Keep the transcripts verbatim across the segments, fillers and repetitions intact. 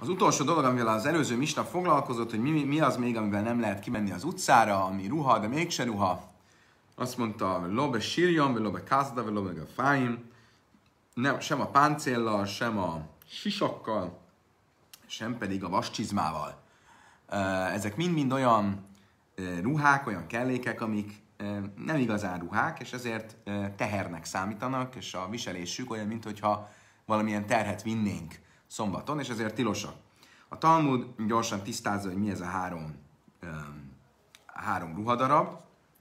Az utolsó dolog, amivel az előző misna foglalkozott, hogy mi, mi az még, amivel nem lehet kimenni az utcára, ami ruha, de mégse ruha. Azt mondta, lobe sírjon, vagy lobe kázda, vagy lobe fáim. Nem, sem a páncéllal, sem a sisakkal, sem pedig a vascsizmával. Ezek mind-mind olyan ruhák, olyan kellékek, amik nem igazán ruhák, és ezért tehernek számítanak, és a viselésük olyan, mintha valamilyen terhet vinnénk szombaton, és ezért tilosak. A Talmud gyorsan tisztázza, hogy mi ez a három, három ruhadarab.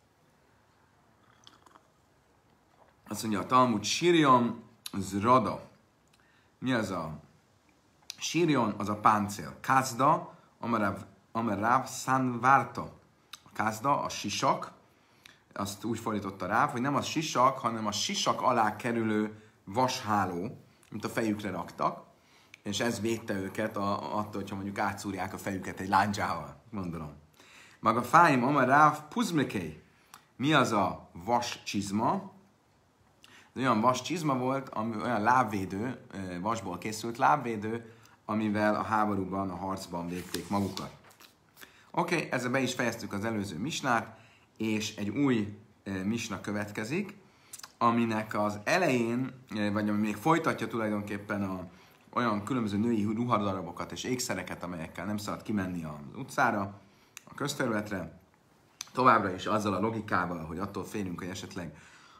Azt mondja a Talmud, sírjon, zrada. Mi az a sírjon? Az a páncél. Kázda, amarav, amarav szánvárta. A kázda, a sisak, azt úgy fordította rá, hogy nem a sisak, hanem a sisak alá kerülő vasháló, mint a fejükre raktak, és ez védte őket a, attól, hogyha mondjuk átszúrják a fejüket egy lándzsával, gondolom. Maga fáim, amarav puzmekei. Mi az a vas csizma? Ez olyan vas csizma volt, ami olyan lábvédő, vasból készült lábvédő, amivel a háborúban, a harcban védték magukat. Oké, okay, ezzel be is fejeztük az előző misnát, és egy új misna következik, aminek az elején, vagy ami még folytatja tulajdonképpen a, olyan különböző női ruhadarabokat és ékszereket, amelyekkel nem szabad kimenni az utcára, a közterületre, továbbra is azzal a logikával, hogy attól félünk, hogy esetleg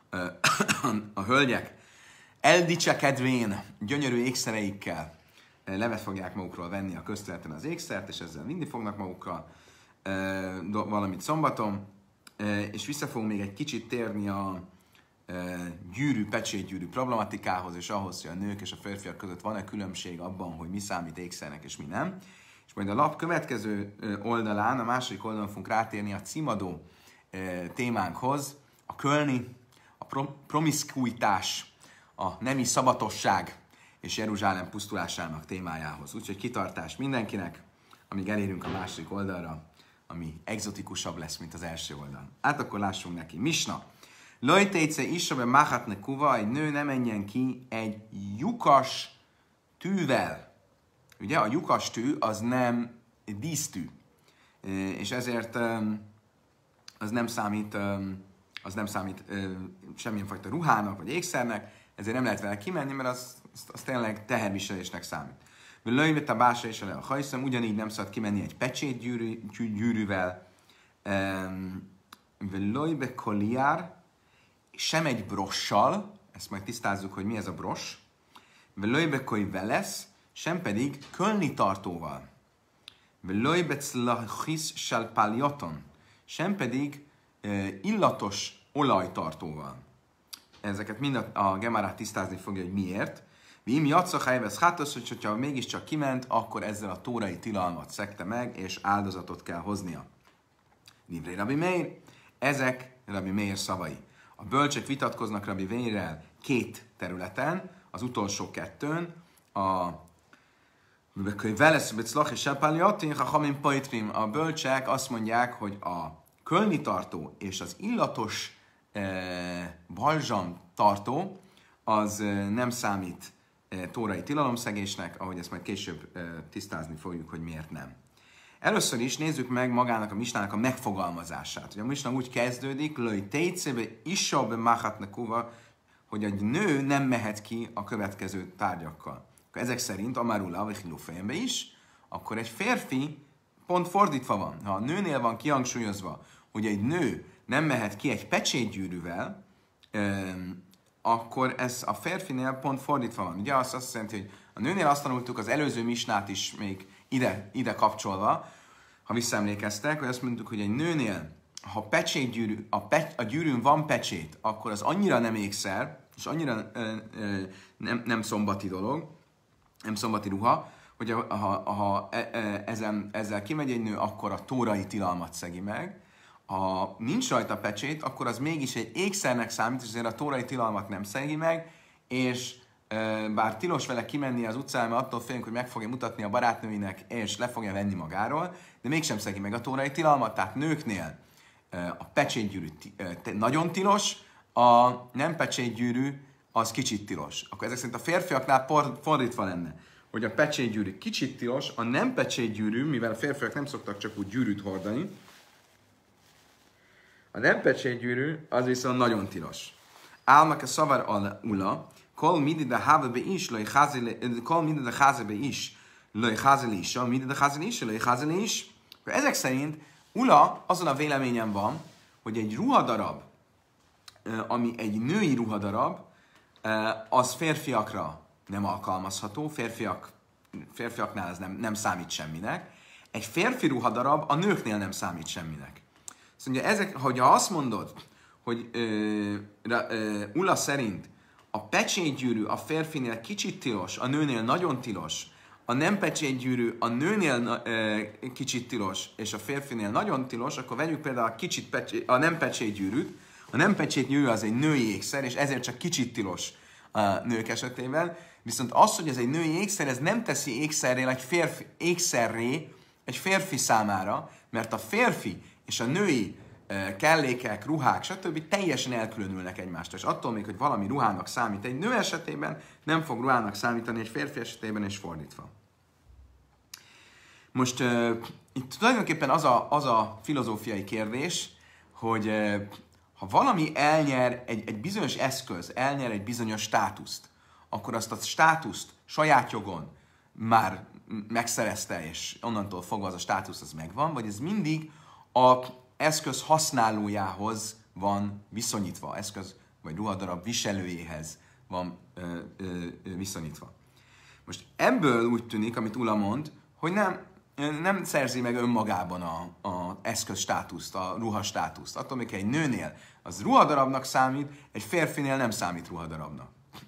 a hölgyek eldicsekedvén gyönyörű ékszereikkel levet fogják magukról venni a közterületen az ékszert, és ezzel vinni fognak magukkal valamit szombaton, és vissza fogunk még egy kicsit térni a gyűrű, pecsétgyűrű problematikához, és ahhoz, hogy a nők és a férfiak között van-e különbség abban, hogy mi számít ékszernek és mi nem. És majd a lap következő oldalán, a második oldalon fogunk rátérni a címadó témánkhoz, a kölni, a promiszkuitás, a nemi szabatosság és Jeruzsálem pusztulásának témájához. Úgyhogy kitartás mindenkinek, amíg elérünk a második oldalra, ami egzotikusabb lesz, mint az első oldal. Hát akkor lássunk neki. Misna. Lojtéce isabe machatne kuva, egy nő ne menjen ki egy lyukas tűvel. Ugye a lyukas tű az nem dísztű, és ezért az nem számít, az nem számít semmilyen fajta ruhának vagy ékszernek, ezért nem lehet vele kimenni, mert az, az, az tényleg teherviselésnek számít. Lőjvet a bása és a hajszem, ugyanígy nem szabad kimenni egy pecsétgyűrűvel, lőjbe koliár, sem egy brossal, ezt majd tisztázzuk, hogy mi ez a bross, lőjbe koi velesz, sem pedig kölni tartóval. Lőjbe clachis salpáljaton, sem pedig illatos olajtartóval. Ezeket mind a, a Gemara tisztázni fogja, hogy miért. Vím jatszak helyvesz hátos, hogy hogyha mégiscsak kiment, akkor ezzel a tórai tilalmat szegte meg, és áldozatot kell hoznia. Livré Rabbi Meir, ezek Rabbi Meir szavai. A bölcsek vitatkoznak Rabbi Meirrel két területen, az utolsó kettőn, a a bölcsek azt mondják, hogy a kölni tartó és az illatos e, balzsam tartó az e, nem számít e, tórai tilalomszegésnek, ahogy ezt majd később e, tisztázni fogjuk, hogy miért nem. Először is nézzük meg magának a misnának a megfogalmazását. Ugye a misna úgy kezdődik, löj técébe isabe machatne kuva, hogy egy nő nem mehet ki a következő tárgyakkal. Ezek szerint, Amarula vagy Hilufejembe is, akkor egy férfi pont fordítva van. Ha a nőnél van kihangsúlyozva, hogy egy nő nem mehet ki egy pecsétgyűrűvel, akkor ez a férfinél pont fordítva van. Ugye azt, azt jelenti, hogy a nőnél azt tanultuk az előző misnát is még ide, ide kapcsolva, ha visszaemlékeztek, hogy azt mondtuk, hogy egy nőnél, ha pecsétgyűrű, a, pe, a gyűrűn van pecsét, akkor az annyira nem ékszer, és annyira ö, ö, nem, nem szombati dolog, nem szombati ruha, hogy ha, ha, ha ezzel, ezzel kimegy egy nő, akkor a tórai tilalmat szegi meg. Ha nincs rajta pecsét, akkor az mégis egy ékszernek számít, és azért a tórai tilalmat nem szegi meg, és e, bár tilos vele kimenni az utcára, mert attól félünk, hogy meg fogja mutatni a barátnőinek, és le fogja venni magáról, de mégsem szegi meg a tórai tilalmat, tehát nőknél e, a pecsétgyűrű e, nagyon tilos, a nem pecsétgyűrű az kicsit tilos. Akkor ezek szerint a férfiaknál fordítva lenne, hogy a pecsétgyűrű kicsit tilos, a nem pecsétgyűrű, mivel a férfiak nem szoktak csak úgy gyűrűt hordani, a nem pecsétgyűrű az viszont nagyon tilos. Álmak a szavar al ula, kol midi de háve be is, loj házi kol midi de házi be is, loj házi is, midi de házi is, loj házi is. Ezek szerint ula azon a véleményen van, hogy egy ruhadarab, ami egy női ruhadarab, az férfiakra nem alkalmazható, férfiak, férfiaknál ez nem, nem számít semminek. Egy férfi ruhadarab a nőknél nem számít semminek. Szóval ezek, hogyha azt mondod, hogy ö, ö, Ula szerint a pecsétgyűrű a férfinél kicsit tilos, a nőnél nagyon tilos, a nem pecsétgyűrű a nőnél ö, kicsit tilos, és a férfinél nagyon tilos, akkor vegyük például a, kicsit pecsé, a nem pecsétgyűrűt. A nem pecsétgyűrű az egy női ékszer, és ezért csak kicsit tilos a nők esetében. Viszont az, hogy ez egy női ékszer, ez nem teszi ékszerré egy férfi, ékszerré egy férfi számára, mert a férfi és a női kellékek, ruhák, stb. Teljesen elkülönülnek egymástól. És attól még, hogy valami ruhának számít egy nő esetében, nem fog ruhának számítani egy férfi esetében, és fordítva. Most uh, itt tulajdonképpen az a, az a filozófiai kérdés, hogy uh, ha valami elnyer, egy, egy bizonyos eszköz elnyer egy bizonyos státuszt, akkor azt a státuszt saját jogon már megszerezte, és onnantól fogva az a státusz az megvan, vagy ez mindig a eszköz használójához van viszonyítva, eszköz vagy ruhadarab viselőjéhez van ö, ö, viszonyítva. Most ebből úgy tűnik, amit Ula mond, hogy nem, nem szerzi meg önmagában a, a eszköz státuszt, a ruha státuszt. Attól még egy nőnél az ruhadarabnak számít, egy férfinél nem számít ruhadarabnak.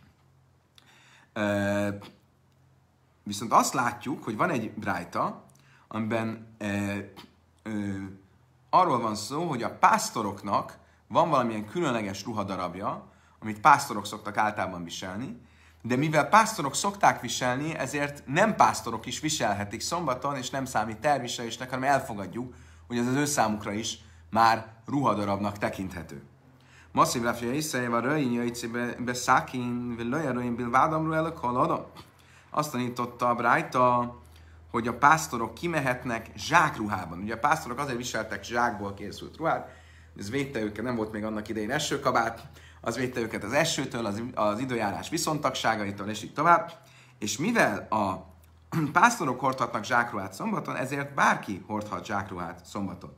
Ö, viszont azt látjuk, hogy van egy brájta, amiben ö, ö, arról van szó, hogy a pásztoroknak van valamilyen különleges ruhadarabja, amit pásztorok szoktak általában viselni, de mivel pásztorok szokták viselni, ezért nem pásztorok is viselhetik szombaton, és nem számít terviselésnek, hanem elfogadjuk, hogy ez az ő számukra is már ruhadarabnak tekinthető. Masszív ráfja észrejével röjjön jöjjtsi be szákin, vagy löjjön bilvádamról el a kaladam. Azt tanította a brájta, hogy a pásztorok kimehetnek zsákruhában. Ugye a pásztorok azért viseltek zsákból készült ruhát, ez védte őket, nem volt még annak idején esőkabát, az védte őket az esőtől, az, az időjárás viszontagságaitól, és így tovább. És mivel a pásztorok hordhatnak zsákruhát szombaton, ezért bárki hordhat zsákruhát szombaton.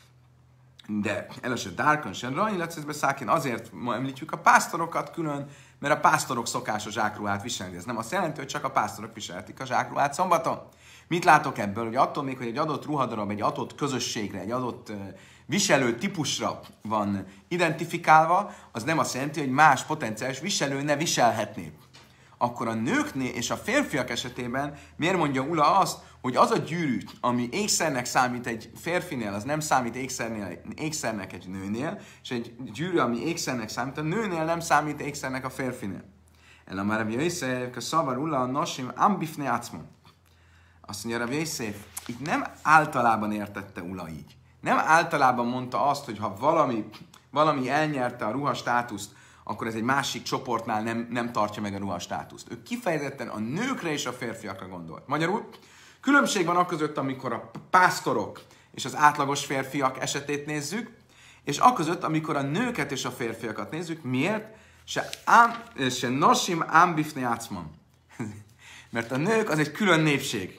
De először dárkon sem rajni lecészbe szákin, azért ma említjük a pásztorokat külön, mert a pásztorok szokás a zsákruhát viselni. Ez nem azt jelenti, hogy csak a pásztorok viselhetik a zsákruhát szombaton. Mit látok ebből? Hogy attól még, hogy egy adott ruhadarab egy adott közösségre, egy adott uh, viselő típusra van identifikálva, az nem azt jelenti, hogy más potenciális viselő ne viselhetné. Akkor a nőknél és a férfiak esetében miért mondja Ula azt, hogy az a gyűrű, ami ékszernek számít egy férfinél, az nem számít ékszernél, ékszernek egy nőnél, és egy gyűrű, ami ékszernek számít a nőnél, nem számít ékszernek a férfinél. Ellen már Rabbi Yosef, a szavar Ula, nosim, ambifne ácmon. Azt mondja Rabbi Yosef, itt nem általában értette Ula így. Nem általában mondta azt, hogy ha valami, valami elnyerte a ruha státuszt, akkor ez egy másik csoportnál nem, nem tartja meg a ruha státuszt. Ő kifejezetten a nőkre és a férfiakra gondolt. Magyarul különbség van akközött, amikor a pásztorok és az átlagos férfiak esetét nézzük, és akközött, amikor a nőket és a férfiakat nézzük. Miért? Se, ám, se nosim ámbifne ácman. Mert a nők az egy külön népség.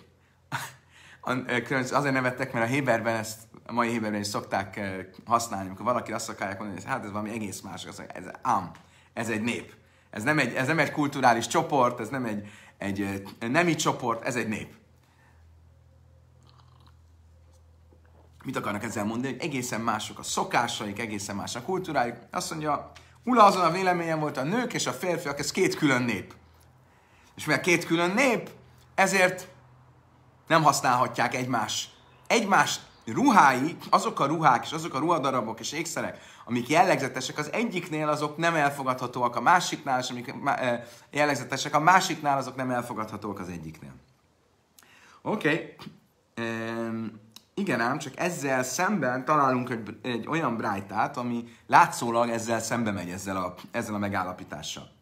Azért nevettek, mert a Héberben ezt, a mai Héberben is szokták használni, amikor valaki azt akarják mondani, hogy hát ez valami egész más, az, ez ám, ez egy nép. Ez nem egy, ez nem egy kulturális csoport, ez nem egy, egy nemi csoport, ez egy nép. Mit akarnak ezzel mondani? Hogy egészen mások a szokásaik, egészen más a kultúrájuk. Azt mondja, Ula azon a véleményen volt, a nők és a férfiak, ez két külön nép. És mivel két külön nép, ezért nem használhatják egymás. Egymás ruhái, azok a ruhák és azok a ruhadarabok és ékszerek, amik jellegzetesek az egyiknél, azok nem elfogadhatóak a másiknál, és amik jellegzetesek a másiknál, azok nem elfogadhatóak az egyiknél. Oké. Okay. Um, igen ám, csak ezzel szemben találunk egy, egy olyan brájtát, ami látszólag ezzel szembe megy ezzel a, ezzel a megállapítással.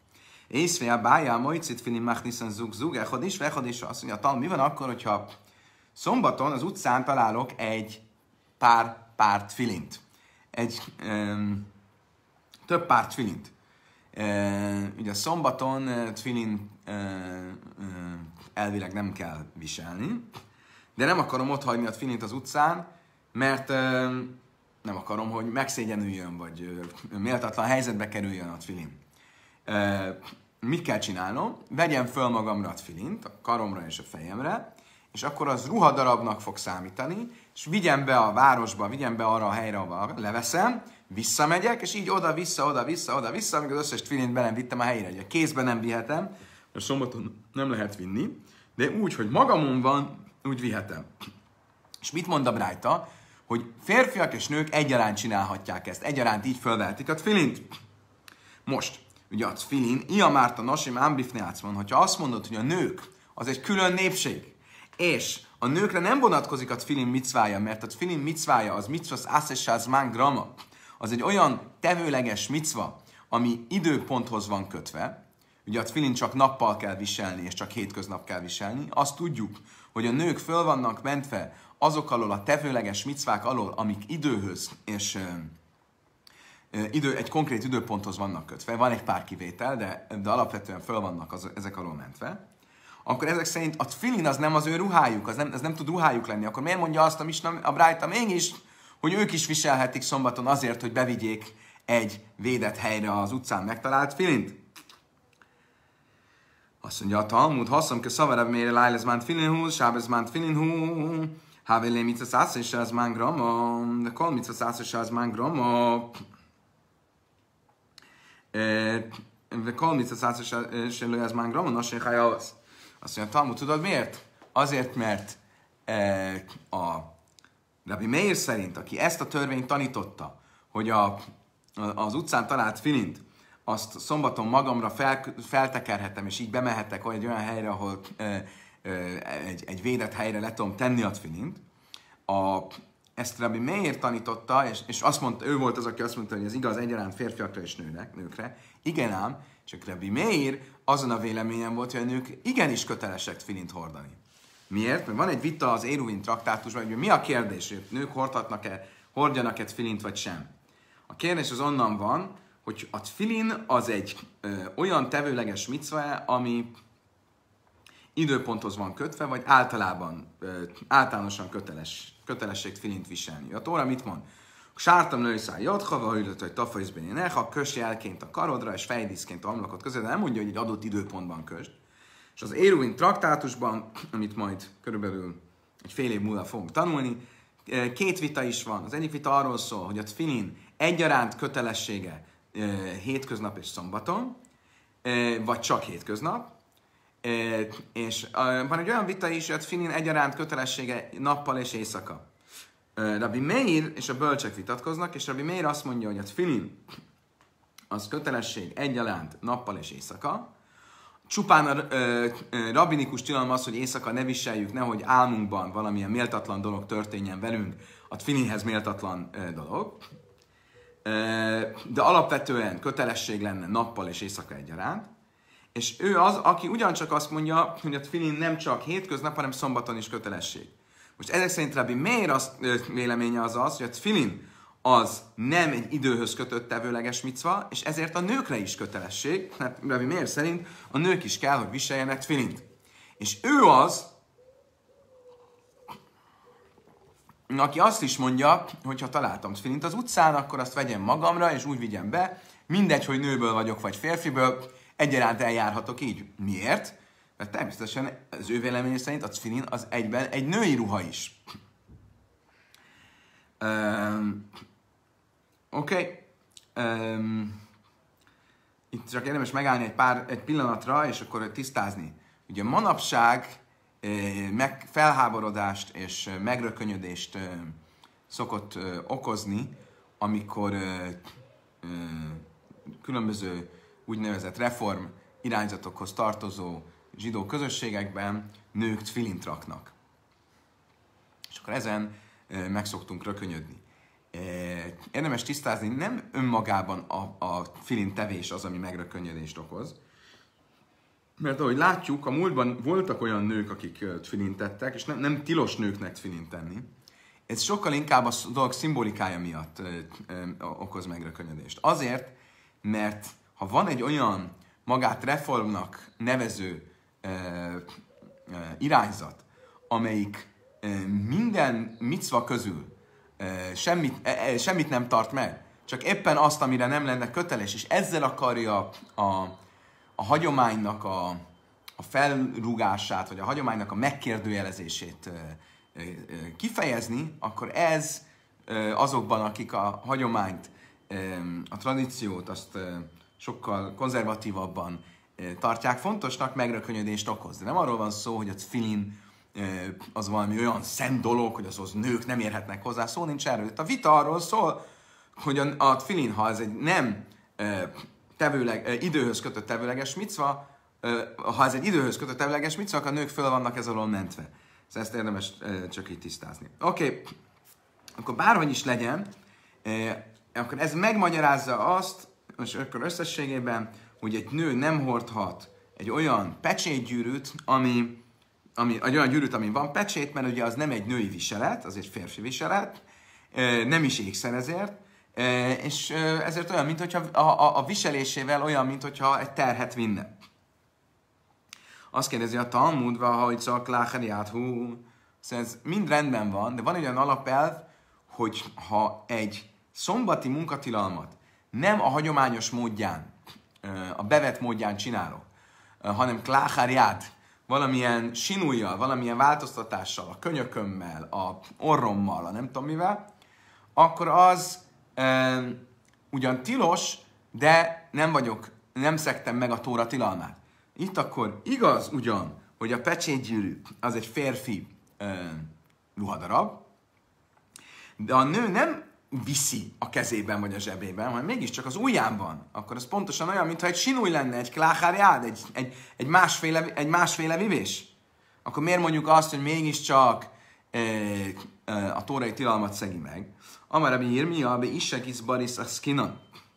Észre a bájá, mojcit filin machniszen zug zug, echad is, echad is. Azt mondja, tal, mi van akkor, hogyha szombaton az utcán találok egy pár párt filint. Egy um, több párt filint. Uh, ugye szombaton uh, tfilin uh, uh, elvileg nem kell viselni, de nem akarom ott hagyni a tfilint az utcán, mert uh, nem akarom, hogy megszégyenüljön, vagy uh, méltatlan helyzetbe kerüljön a tfilin. Uh, mit kell csinálnom? Vegyem föl magamra a tfilint, a karomra és a fejemre, és akkor az ruhadarabnak fog számítani, és vigyem be a városba, vigyem be arra a helyre, ahol leveszem, visszamegyek, és így oda-vissza, oda-vissza, oda-vissza, amíg az összes tfilint be nem vittem a helyre. Ugye kézben nem vihetem, mert szombaton nem lehet vinni, de úgy, hogy magamon van, úgy vihetem. És mit mond a brájta? Hogy férfiak és nők egyaránt csinálhatják ezt, egyaránt így fölvehetik a tfilint. Most, ugye a tfilin, Ia Márta Nasim Ámbrifneácman, hogyha azt mondod, hogy a nők az egy külön népség, és a nőkre nem vonatkozik a tfilin micvája, mert a tfilin micvája az micvas ászessázmán grama, az egy olyan tevőleges micva, ami időponthoz van kötve. Ugye a tfilin csak nappal kell viselni, és csak hétköznap kell viselni. Azt tudjuk, hogy a nők föl vannak mentve azok alól, a tevőleges micvák alól, amik időhöz és ö, ö, idő, egy konkrét időponthoz vannak kötve. Van egy pár kivétel, de, de alapvetően föl vannak az, ezek alól mentve. Akkor ezek szerint a tfilin az nem az ő ruhájuk, az nem, az nem tud ruhájuk lenni. Akkor miért mondja azt a Misna, a Brájta mégis, hogy ők is viselhetik szombaton azért, hogy bevigyék egy védett helyre az utcán megtalált tfilint? Azt mondja a Talmud, haszom ke szavarabb mére lájlezmán tfilinhú, sábezmán tfilinhú, hávelé mit az ász és az mán grama, de kol mit az ász és az mán grama, de kol mit az ász és az mán grama, nos, én azt mondja a Talmud, tudod miért? Azért, mert a Rabbi Meir szerint, aki ezt a törvényt tanította, hogy a, az utcán talált filint, azt szombaton magamra fel, feltekerhetem, és így bemehetek egy olyan helyre, ahol ö, ö, egy, egy védett helyre le tudom tenni a filint. A, ezt Rabbi Meir tanította, és, és azt mondta, ő volt az, aki azt mondta, hogy ez igaz egyaránt férfiakra és nőnek, nőkre. Igen ám, csak Rabbi Meir azon a véleményen volt, hogy a nők igenis kötelesek filint hordani. Miért? Mert van egy vita az Éruvin traktátusban, hogy mi a kérdés, hogy nők hordhatnak-e, hordjanak-e tfilint vagy sem. A kérdés az onnan van, hogy a tfilin az egy ö, olyan tevőleges micva, ami időponthoz van kötve, vagy általában, ö, általánosan köteles, kötelesség tfilint viselni. A Tóra mit mond? Sártam lőszál jadhava, hogy tafaizbeni neha, kösd jelként a karodra, és fejdíszként a homlokod között, de nem mondja, hogy egy adott időpontban kösd. És az Éruvin traktátusban, amit majd körülbelül egy fél év múlva fogunk tanulni, két vita is van. Az egyik vita arról szól, hogy a tfilin egyaránt kötelessége hétköznap és szombaton, vagy csak hétköznap. És van egy olyan vita is, hogy a tfilin egyaránt kötelessége nappal és éjszaka. Rabbi Meir és a bölcsek vitatkoznak, és Rabbi Meir azt mondja, hogy a tfilin az kötelesség egyaránt nappal és éjszaka. Csupán a ö, ö, rabbinikus tilalom az, hogy éjszaka ne viseljük, nehogy álmunkban valamilyen méltatlan dolog történjen velünk, a tfilinhez méltatlan ö, dolog. Ö, de alapvetően kötelesség lenne nappal és éjszaka egyaránt. És ő az, aki ugyancsak azt mondja, hogy a tfilin nem csak hétköznap, hanem szombaton is kötelesség. Most ezek szerint Rabbi Meir azt, ö, véleménye az az, hogy a tfilin az nem egy időhöz kötött tevőleges micva, és ezért a nőkre is kötelesség, mert Rabbi Meir szerint a nők is kell, hogy viseljenek tfilint. És ő az, aki azt is mondja, hogy ha találtam tfilint az utcán, akkor azt vegyem magamra, és úgy vigyem be, mindegy, hogy nőből vagyok, vagy férfiből, egyaránt eljárhatok így. Miért? Mert természetesen az ő vélemény szerint a tfilin az egyben egy női ruha is. Um, Oké. Okay. Um, itt csak érdemes megállni egy pár egy pillanatra, és akkor tisztázni. Ugye manapság eh, meg felháborodást és eh, megrökönyödést eh, szokott eh, okozni, amikor eh, eh, különböző úgynevezett reform irányzatokhoz tartozó zsidó közösségekben nők tfilint raknak. És akkor ezen eh, meg szoktunk rökönyödni. Érdemes tisztázni, nem önmagában a, a tfilin tevés az, ami megrökönyödést okoz, Mert ahogy látjuk, a múltban voltak olyan nők, akik tfilintettek, és nem, nem tilos nőknek tfilint tenni. Ez sokkal inkább a dolog szimbolikája miatt ö, ö, okoz megrökönyödést. Azért, mert ha van egy olyan magát reformnak nevező ö, ö, irányzat, amelyik ö, minden micva közül ö, semmit, ö, semmit nem tart meg, csak éppen azt, amire nem lenne köteles, és ezzel akarja a, a hagyománynak a, a felrúgását, vagy a hagyománynak a megkérdőjelezését ö, ö, ö, kifejezni, akkor ez ö, azokban, akik a hagyományt, ö, a tradíciót, azt ö, sokkal konzervatívabban ö, tartják fontosnak, megrökönyödést okoz. De nem arról van szó, hogy a tfilin ö, az valami olyan szent dolog, hogy azhoz nők nem érhetnek hozzá, szó nincs erről. A vita arról szól, hogy a, a tfilin, ha ez egy nem ö, tevőleg, ö, időhöz kötött tevőleges micva, ö, ha ez egy időhöz kötött tevőleges micva, akkor a nők föl vannak ez alól mentve. Szóval ezt érdemes ö, csak így tisztázni. Oké, okay. Akkor bárhogy is legyen, ö, akkor ez megmagyarázza azt, és akkor összességében, hogy egy nő nem hordhat egy olyan pecsétgyűrűt, ami, ami, egy olyan gyűrűt, ami van pecsét, mert ugye az nem egy női viselet, az egy férfi viselet, ö, nem is ékszer ezért, és ezért olyan, mintha a, a, a viselésével olyan, mintha egy terhet vinne. Azt kérdezi a Talmudva, hogy csak láheriát, hú, szóval ez mind rendben van, de van egy olyan alapelv, hogy ha egy szombati munkatilalmat nem a hagyományos módján, a bevett módján csinálok, hanem kláhárját, valamilyen sinújjal, valamilyen változtatással, a könyökömmel, a orrommal, a nem tudom mivel, akkor az Um, ugyan tilos, de nem vagyok, nem szektem meg a Tóra tilalmát. Itt akkor igaz ugyan, hogy a pecsétgyűrű az egy férfi um, ruhadarab, de a nő nem viszi a kezében vagy a zsebében, hanem mégiscsak az ujján van. Akkor ez pontosan olyan, mintha egy sinúj lenne, egy kláhárjád, egy, egy, egy, másféle, egy másféle vivés. Akkor miért mondjuk azt, hogy mégiscsak e, e, a tórai tilalmat szegi meg? Amar Rabbi Irmia, be Issegisz Baris a Skinon.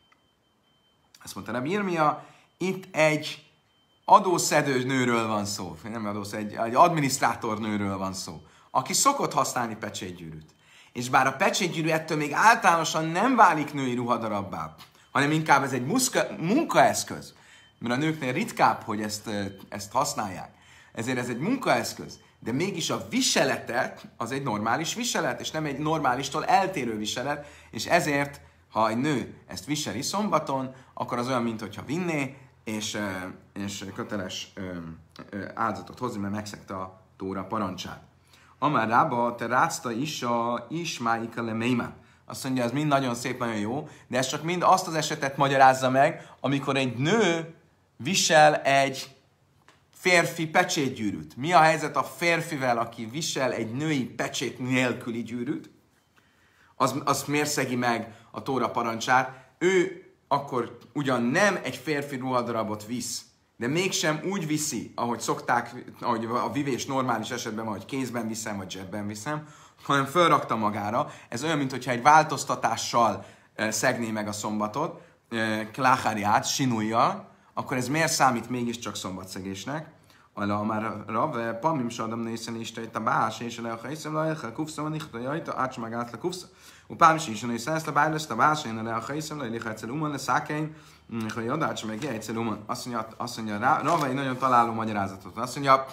Azt mondta Rabbi Irmia, itt egy adószedő nőről van szó, nem adószedő, egy, egy adminisztrátor nőről van szó, aki szokott használni pecsétgyűrűt. És bár a pecsétgyűrű ettől még általánosan nem válik női ruhadarabbá, hanem inkább ez egy muszka, munkaeszköz, mert a nőknél ritkább, hogy ezt, ezt használják. Ezért ez egy munkaeszköz. De mégis a viseletet az egy normális viselet, és nem egy normálistól eltérő viselet, és ezért, ha egy nő ezt viseli szombaton, akkor az olyan, mintha vinné, és, és köteles áldozatot hozni, mert megszegte a Tóra parancsát. Amár rába, te rátszta is a ismáika le meimá. Azt mondja, ez mind nagyon szép, nagyon jó, de ez csak mind azt az esetet magyarázza meg, amikor egy nő visel egy férfi pecsétgyűrűt. Mi a helyzet a férfivel, aki visel egy női pecsét nélküli gyűrűt? Az, az miért szegi meg a Tóra parancsát? Ő akkor ugyan nem egy férfi ruhadarabot visz, de mégsem úgy viszi, ahogy szokták, ahogy a vivés normális esetben van, hogy kézben viszem, vagy zsebben viszem, hanem fölrakta magára. Ez olyan, mintha egy változtatással e, szegné meg a szombatot, e, kláháriát, sinújjal, akkor ez miért számít mégiscsak szombatszegésnek? Ala már Rav, Pamim Sadam Nészen is a bás, és a Leachaiszem Leachel Kufsza, van Ichta Jajta, Ács meg át le Kufsza. Upám is is a Nészen ezt a bár lesz a bás, én a Leachaiszem, Leachel egyszer uman, le Szákein, hogy Adács meg egyszer uman. Azt mondja, azt mondja Rav, egy nagyon találó magyarázatot. Azt mondja,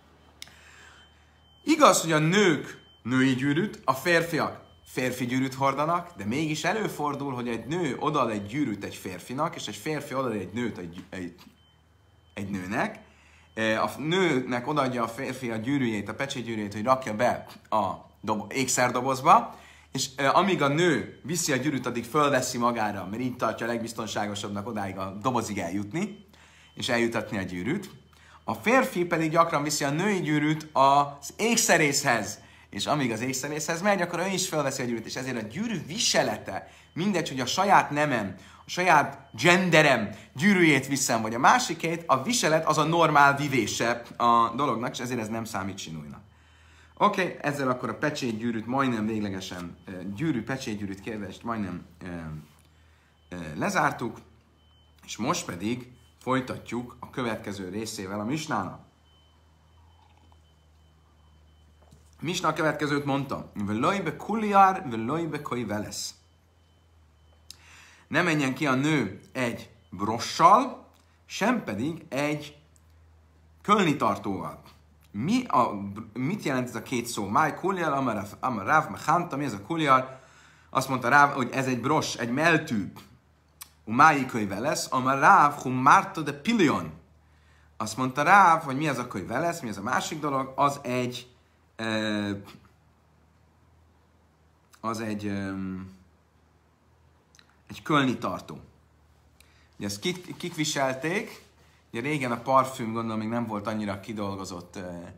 igaz, hogy a nők női gyűrűt, a férfiak férfi gyűrűt hordanak, de mégis előfordul, hogy egy nő odaad egy gyűrűt egy férfinak, és egy férfi odaad egy nőt egy, egy, egy nőnek. A nőnek odaadja a férfi a gyűrűjét, a pecsétgyűrűjét, hogy rakja be a dobo- ékszerdobozba, és amíg a nő viszi a gyűrűt, addig fölveszi magára, mert így tartja a legbiztonságosabbnak odáig a dobozig eljutni, és eljutatni a gyűrűt. A férfi pedig gyakran viszi a női gyűrűt az ékszerészhez, és amíg az ékszerészhez megy, akkor ő is felveszi a gyűrűt, és ezért a gyűrű viselete, mindegy, hogy a saját nemem, a saját genderem gyűrűjét viszem, vagy a másikét, a viselet az a normál vivése a dolognak, és ezért ez nem számít sinújnak. Oké, okay, ezzel akkor a pecsétgyűrűt majdnem véglegesen, gyűrű, pecsétgyűrűt kérdést majdnem e, e, lezártuk, és most pedig folytatjuk a következő részével a misnának. Misna a következőt mondta. Völöjbe kuliár, völöjbe koi velesz. Ne menjen ki a nő egy brossal, sem pedig egy kölnitartóval. Mi a, mit jelent ez a két szó? Máj kuliár, amar ráv, mechánta, mi ez a kuliár? Azt mondta Ráv, hogy ez egy bross, egy meltű. Máj könyve lesz, amar Ráv, hum márta de pilion. Azt mondta Ráv, hogy mi ez a könyve lesz, mi ez a másik dolog, az egy az egy egy kölnitartó. Ugye ezt kik, kik viselték? Ugye régen a parfüm, gondolom, még nem volt annyira kidolgozott,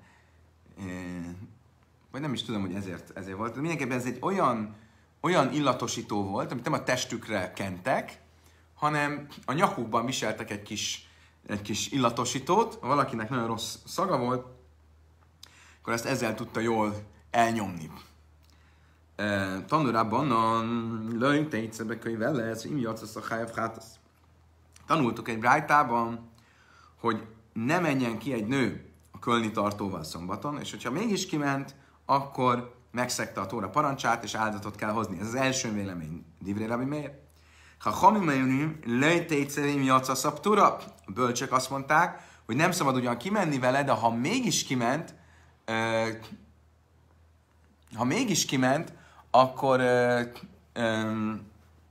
vagy nem is tudom, hogy ezért, ezért volt. De mindenképpen ez egy olyan, olyan illatosító volt, amit nem a testükre kentek, hanem a nyakukban viseltek egy kis, egy kis illatosítót. Ha valakinek nagyon rossz szaga volt, akkor ezt ezzel tudta jól elnyomni. Tanulában a lőjtejtszebe könyve lesz, imjacasz a hájav hátasz. Tanultuk egy brájtában, hogy ne menjen ki egy nő a kölnitartóval szombaton, és hogyha mégis kiment, akkor megszegte a Tóra parancsát, és áldozatot kell hozni. Ez az első vélemény. Divré Rabbi Meir. Ha hamimejünim lőjtejtszebe imjacasz a Tóra. A bölcsek azt mondták, hogy nem szabad ugyan kimenni vele, de ha mégis kiment, Uh, ha mégis kiment, akkor uh, um,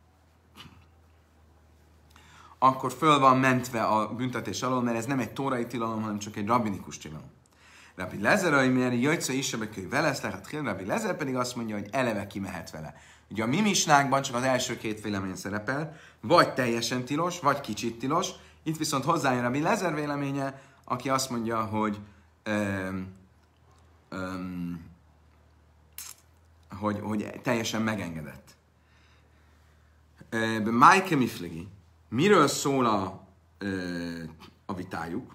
akkor föl van mentve a büntetés alól, mert ez nem egy tórai tilalom, hanem csak egy rabbinikus tilalom. Rabbi Lezer, amire jöjjtsze is a bekőj velesz, lehet Rabbi Lezer pedig azt mondja, hogy eleve kimehet vele. Ugye a mi misnánkban csak az első két vélemény szerepel, vagy teljesen tilos, vagy kicsit tilos. Itt viszont hozzájön Rabbi Lezer véleménye, aki azt mondja, hogy um, Um, hogy, hogy teljesen megengedett. Uh, Májke Miflegi. Miről szól a, uh, a vitájuk?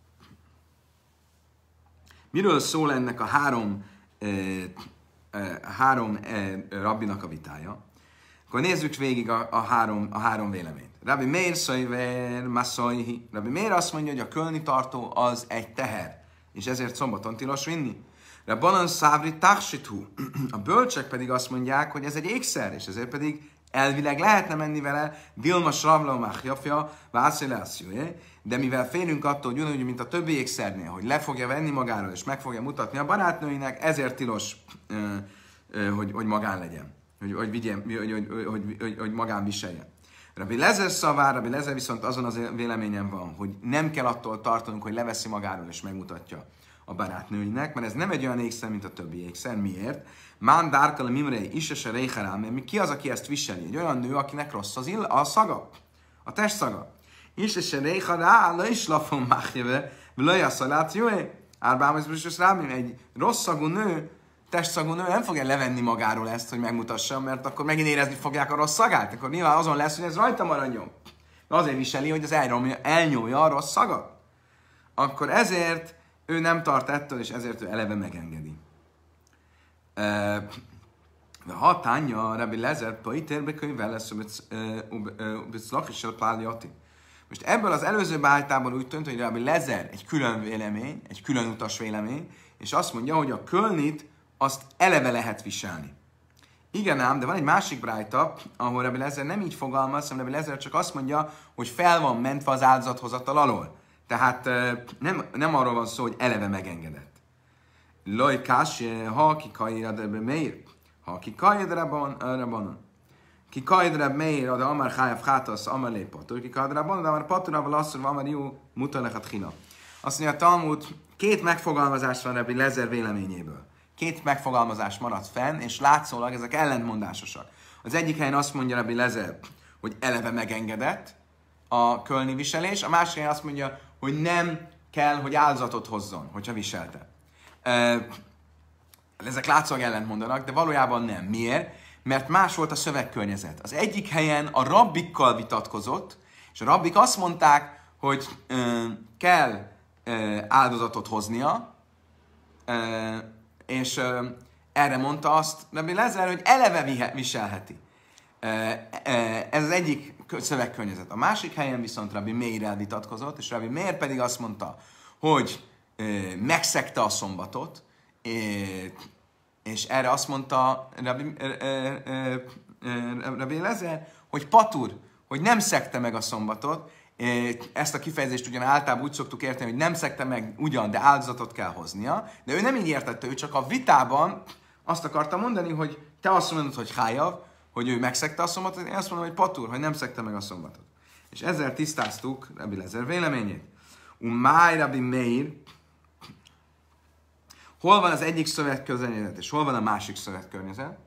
Miről szól ennek a három, uh, uh, három uh, rabbinak a vitája? Akkor nézzük végig a, a, három, a három véleményt. Rabbi Meir szajver, masszajhi. Rabbi Meir azt mondja, hogy a kölnitartó az egy teher, és ezért szombaton tilos vinni. Rabbanan szávri társitú. A bölcsek pedig azt mondják, hogy ez egy ékszer, és ezért pedig elvileg lehetne menni vele, Dilma Sravlaumach Jafja, Vászélászjóje, de mivel félünk attól, hogy ugyanúgy, mint a többi ékszernél, hogy le fogja venni magáról, és meg fogja mutatni a barátnőinek, ezért tilos, hogy, hogy magán legyen, hogy, hogy, vigyen, hogy, hogy, hogy, hogy, hogy magán viseljen. Rabbi Lezer szavár, Rabbi Lezer viszont azon az véleményem van, hogy nem kell attól tartanunk, hogy leveszi magáról, és megmutatja a barátnőinek, mert ez nem egy olyan ékszer, mint a többi ékszer. Miért? Mán dárkal a mimrei is és a réherám, mert ki az, aki ezt viseli? Egy olyan nő, akinek rossz az ill, a szaga, a testszaga. Is és a réherá, le is lafon máhjeve, lője szalát, jó? Árbám, ez biztos rám, egy rossz szagú nő, testszagú nő nem fogja levenni magáról ezt, hogy megmutassa, mert akkor megint érezni fogják a rossz szagát, akkor nyilván azon lesz, hogy ez rajta maradjon. Azért viseli, hogy az elnyomja a rossz szagat. Akkor ezért ő nem tart ettől, és ezért ő eleve megengedi. De ha tánya Rabbi Lezer, paitérbe könyvvel lesz, most ebből az előző beállításból úgy tűnt, hogy Rabbi Lezer egy külön vélemény, egy külön utas vélemény, és azt mondja, hogy a kölnit azt eleve lehet viselni. Igen ám, de van egy másik brájta, ahol Rabbi Lezer nem így fogalmaz, hanem Rabbi Lezer csak azt mondja, hogy fel van mentve az áldozathozatal alól. Tehát nem, nem arról van szó, hogy eleve megengedett. Loj kásje, ha ki kajed Rabbi Meir, ha ki kajed Rabbanon. Ki kajed Rabbi Meir, de amár hájav hátasz, amár lépator, ki kajed Rabbanon, de amár paturával asszor, amár jó, mutalekhat hina. Azt mondja, a Talmud két megfogalmazás van Rabbi Lezer véleményéből. Két megfogalmazás maradt fenn, és látszólag ezek ellentmondásosak. Az egyik helyen azt mondja Rabbi Lezer, hogy eleve megengedett a kölni viselés, a másik helyen azt mondja, hogy nem kell, hogy áldozatot hozzon, hogyha viselte. Ezek látszólag ellentmondanak, de valójában nem. Miért? Mert más volt a szövegkörnyezet. Az egyik helyen a rabbikkal vitatkozott, és a rabbik azt mondták, hogy ö, kell ö, áldozatot hoznia, ö, és ö, erre mondta azt Rabbi Lezer, hogy eleve viselheti. Ö, ö, ez az egyik szövegkörnyezet. A másik helyen viszont Rabbi Meir vitatkozott, és Rabbi Meir pedig azt mondta, hogy e, megszegte a szombatot, e, és erre azt mondta Rabbi, e, e, e, Rabbi Eliezer, hogy patur, hogy nem szegte meg a szombatot. Ezt a kifejezést ugyan általában úgy szoktuk érteni, hogy nem szegte meg ugyan, de áldozatot kell hoznia, de ő nem így értette, ő csak a vitában azt akarta mondani, hogy te azt mondod, hogy hájav, hogy ő megszegte a szombatot, én azt mondom, hogy patur, hogy nem szegte meg a szombatot. És ezzel tisztáztuk Rabbi Eliezer véleményét. Umáj Rabbi Meir, hol van az egyik szövetkörnyezet, és hol van a másik szövetkörnyezet?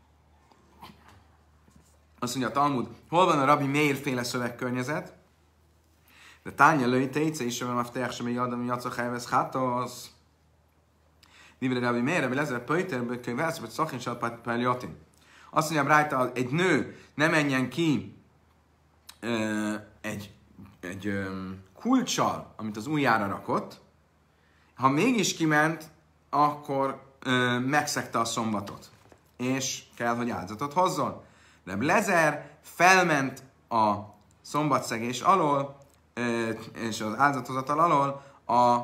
Azt mondja a Talmud, hol van a Rabbi Meir féle szövegkörnyezet? De tánya lőj tejce is, mert a teher sem egy adam játszak helyvesz hátasz. Divre Rabbi Meir, Rabbi Eliezer pöjterből könyvelsz, vagy szakén sát páljatin. Azt mondja, Brájta, egy nő ne menjen ki ö, egy, egy ö, kulccsal, amit az ujjára rakott. Ha mégis kiment, akkor ö, megszegte a szombatot. És kell, hogy áldozatot hozzon. Rabbi Eliezer felment a szombatszegés alól, és az áldozathozatal alól a,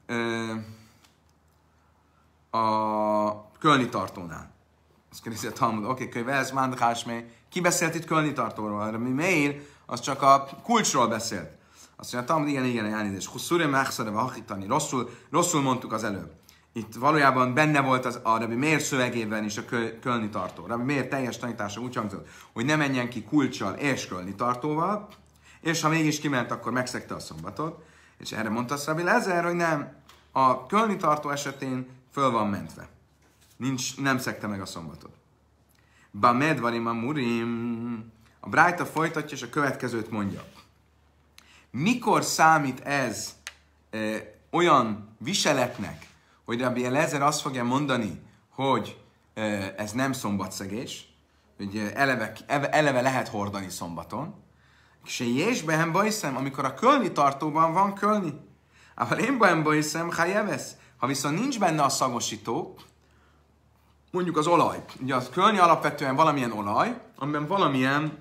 a kölni tartónál. Azt kérdezi a Talmud, oké, könyve, ez mándakásmé. Ki beszélt itt kölni tartóról? Rabbi Meir, az csak a kulcsról beszélt. Azt mondja, a Talmud, igen, igen, elnézést. Husszúré megszere, vahítani. Rosszul, rosszul mondtuk az előbb. Itt valójában benne volt az, a Rabbi Meir szövegében is a kölni tartó. Rabbi Meir teljes tanítása úgy hangzott, hogy ne menjen ki kulccsal és kölni tartóval, és ha mégis kiment, akkor megszegte a szombatot. És erre mondta Rabbi Eliezer, hogy nem. A kölni tartó esetén föl van mentve. Nincs, nem szegte meg a szombatot. Bamed varim amurim. A Brájta folytatja, és a következőt mondja. Mikor számít ez e, olyan viseletnek, hogy Rabbi Eliezer azt fogja mondani, hogy e, ez nem szombatszegés, hogy eleve, eleve lehet hordani szombaton, és jésbehem bajszem, amikor a kölni tartóban van kölni. Ával én behem bajszem, hájevesz. Ha viszont nincs benne a szagosító, mondjuk az olaj. Ugye a kölni alapvetően valamilyen olaj, amiben valamilyen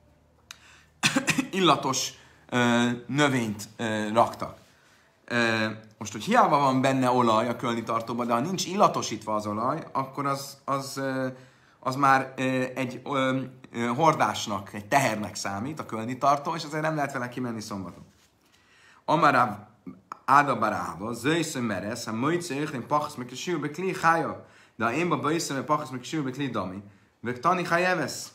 illatos ö, növényt ö, raktak. Ö, most, hogy hiába van benne olaj a kölni tartóban, de ha nincs illatosítva az olaj, akkor az, az, ö, az már ö, egy ö, ö, hordásnak, egy tehernek számít, a kölni tartó, és azért nem lehet vele kimenni szombaton. Amaráv ádabarába, zöjszön meresz, ha möjtszőjük, én pachasz meg kisívbe kli hája, de ha én bajszom, hogy pachasz meg kisívbe kli dami, meg tani hájevesz.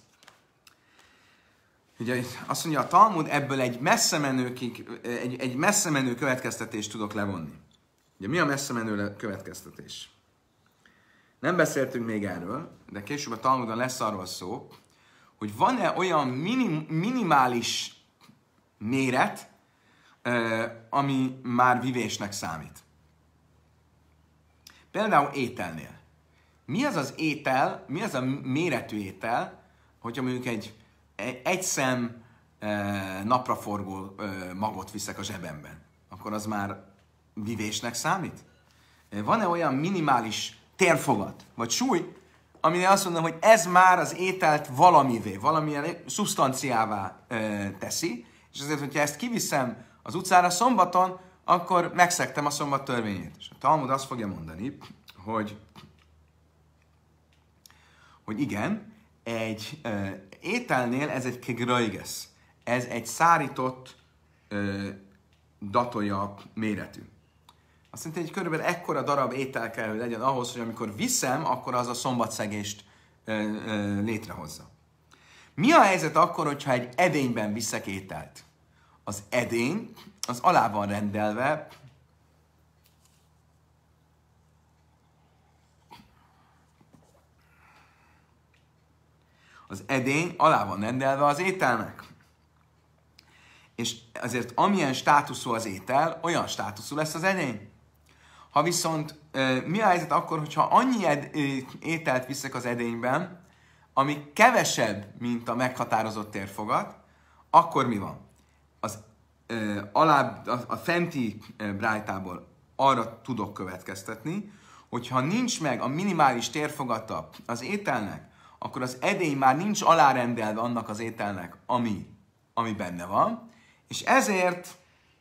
Ugye azt mondja a Talmud, ebből egy messze menő, egy, egy messze menő következtetést tudok levonni. Ugye mi a messze menő következtetés? Nem beszéltünk még erről, de később a Talmudon lesz arról szó, hogy van-e olyan minim, minimális méret, ami már vivésnek számít. Például ételnél. Mi az az étel, mi az a méretű étel, hogyha mondjuk egy egy szem napraforgó magot viszek a zsebemben, akkor az már vivésnek számít? Van-e olyan minimális térfogat, vagy súly, aminél azt mondom, hogy ez már az ételt valamivé, valamilyen szubstanciává teszi, és azért, hogyha ezt kiviszem az utcára szombaton, akkor megszegtem a szombat törvényét. És a Talmud azt fogja mondani, hogy, hogy igen, egy uh, ételnél ez egy kegröjgesz. Ez egy szárított uh, datója méretű. Azt jelenti, hogy körülbelül ekkora darab étel kell, hogy legyen ahhoz, hogy amikor viszem, akkor az a szombatszegést uh, uh, létrehozza. Mi a helyzet akkor, hogyha egy edényben viszek ételt? Az edény, az alá van rendelve az edény alá van rendelve az ételnek. És azért amilyen státuszú az étel, olyan státuszú lesz az edény. Ha viszont mi a helyzet akkor, hogyha annyi ed- ételt viszek az edényben, ami kevesebb, mint a meghatározott térfogat, akkor mi van? Az ö, alá, a, a fenti brájtából arra tudok következtetni, hogyha nincs meg a minimális térfogata az ételnek, akkor az edény már nincs alárendelve annak az ételnek, ami ami benne van, és ezért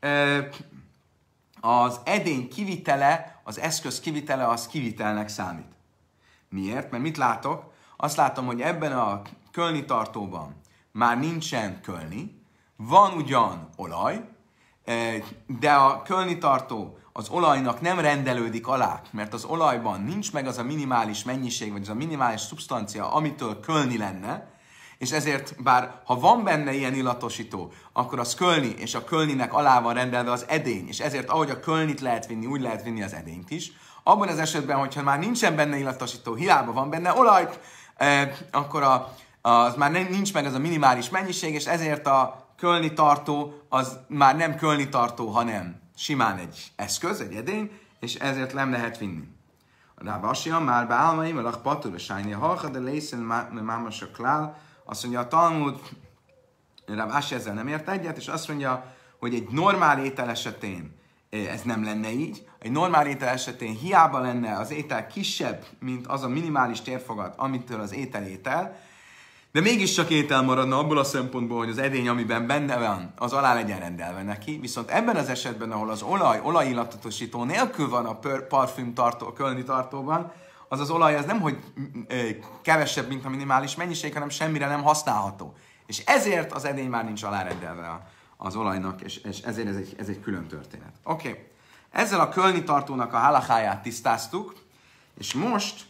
az edény kivitele, az eszköz kivitele, az kivitelnek számít. Miért? Mert mit látok? Azt látom, hogy ebben a kölni tartóban már nincsen kölni, van ugyan olaj, de a kölni tartó az olajnak nem rendelődik alá, mert az olajban nincs meg az a minimális mennyiség, vagy az a minimális szubstancia, amitől kölni lenne, és ezért bár ha van benne ilyen illatosító, akkor az kölni, és a kölninek alá van rendelve az edény, és ezért ahogy a kölnit lehet vinni, úgy lehet vinni az edényt is. Abban az esetben, hogyha már nincsen benne illatosító, hiába van benne olaj, eh, akkor a, az már nem, nincs meg az a minimális mennyiség, és ezért a kölni tartó az már nem kölni tartó, hanem simán egy eszköz, egy edény, és ezért nem lehet vinni. Rába Asia már beállmaim, a lakpatur, a sájni halka, de lészen mámas a klál. Azt mondja a Talmud, Rába Asia ezzel nem ért egyet, és azt mondja, hogy egy normál étel esetén ez nem lenne így. Egy normál étel esetén hiába lenne az étel kisebb, mint az a minimális térfogat, amitől az étel étel, de mégiscsak étel maradna abból a szempontból, hogy az edény, amiben benne van, az alá legyen rendelve neki. Viszont ebben az esetben, ahol az olaj, olajillatosító nélkül van a pör, parfüm tartó, a kölni tartóban, az az olaj az nem, hogy kevesebb, mint a minimális mennyiség, hanem semmire nem használható. És ezért az edény már nincs alárendelve az olajnak, és, és ezért ez egy, ez egy külön történet. Oké, okay. Ezzel a kölni tartónak a halakáját tisztáztuk, és most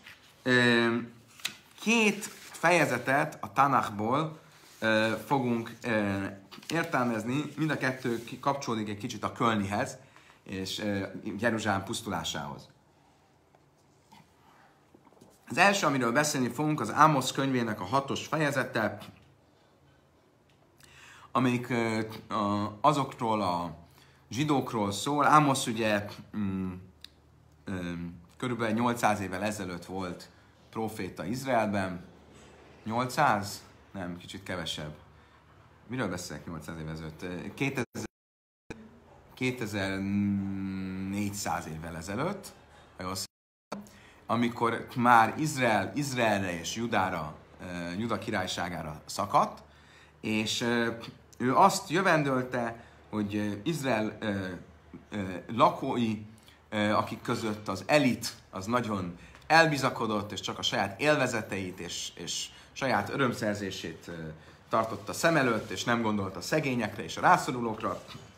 két fejezetet a Tanachból uh, fogunk uh, értelmezni, mind a kettő kapcsolódik egy kicsit a Kölnihez és uh, Jeruzsálem pusztulásához. Az első, amiről beszélni fogunk, az Ámosz könyvének a hatos fejezete, amelyik uh, uh, azokról a zsidókról szól. Ámosz ugye um, um, körülbelül nyolcszáz évvel ezelőtt volt próféta Izraelben, nyolcszáz? Nem, kicsit kevesebb. Miről beszélek nyolcszáz év ezelőtt? kétezer-négyszáz évvel ezelőtt, amikor már Izrael, Izraelre és Judára, Juda királyságára szakadt, és ő azt jövendölte, hogy Izrael lakói, akik között az elit az nagyon elbizakodott, és csak a saját élvezeteit és, és saját örömszerzését tartotta szem előtt, és nem gondolt a szegényekre és a rászorulókra.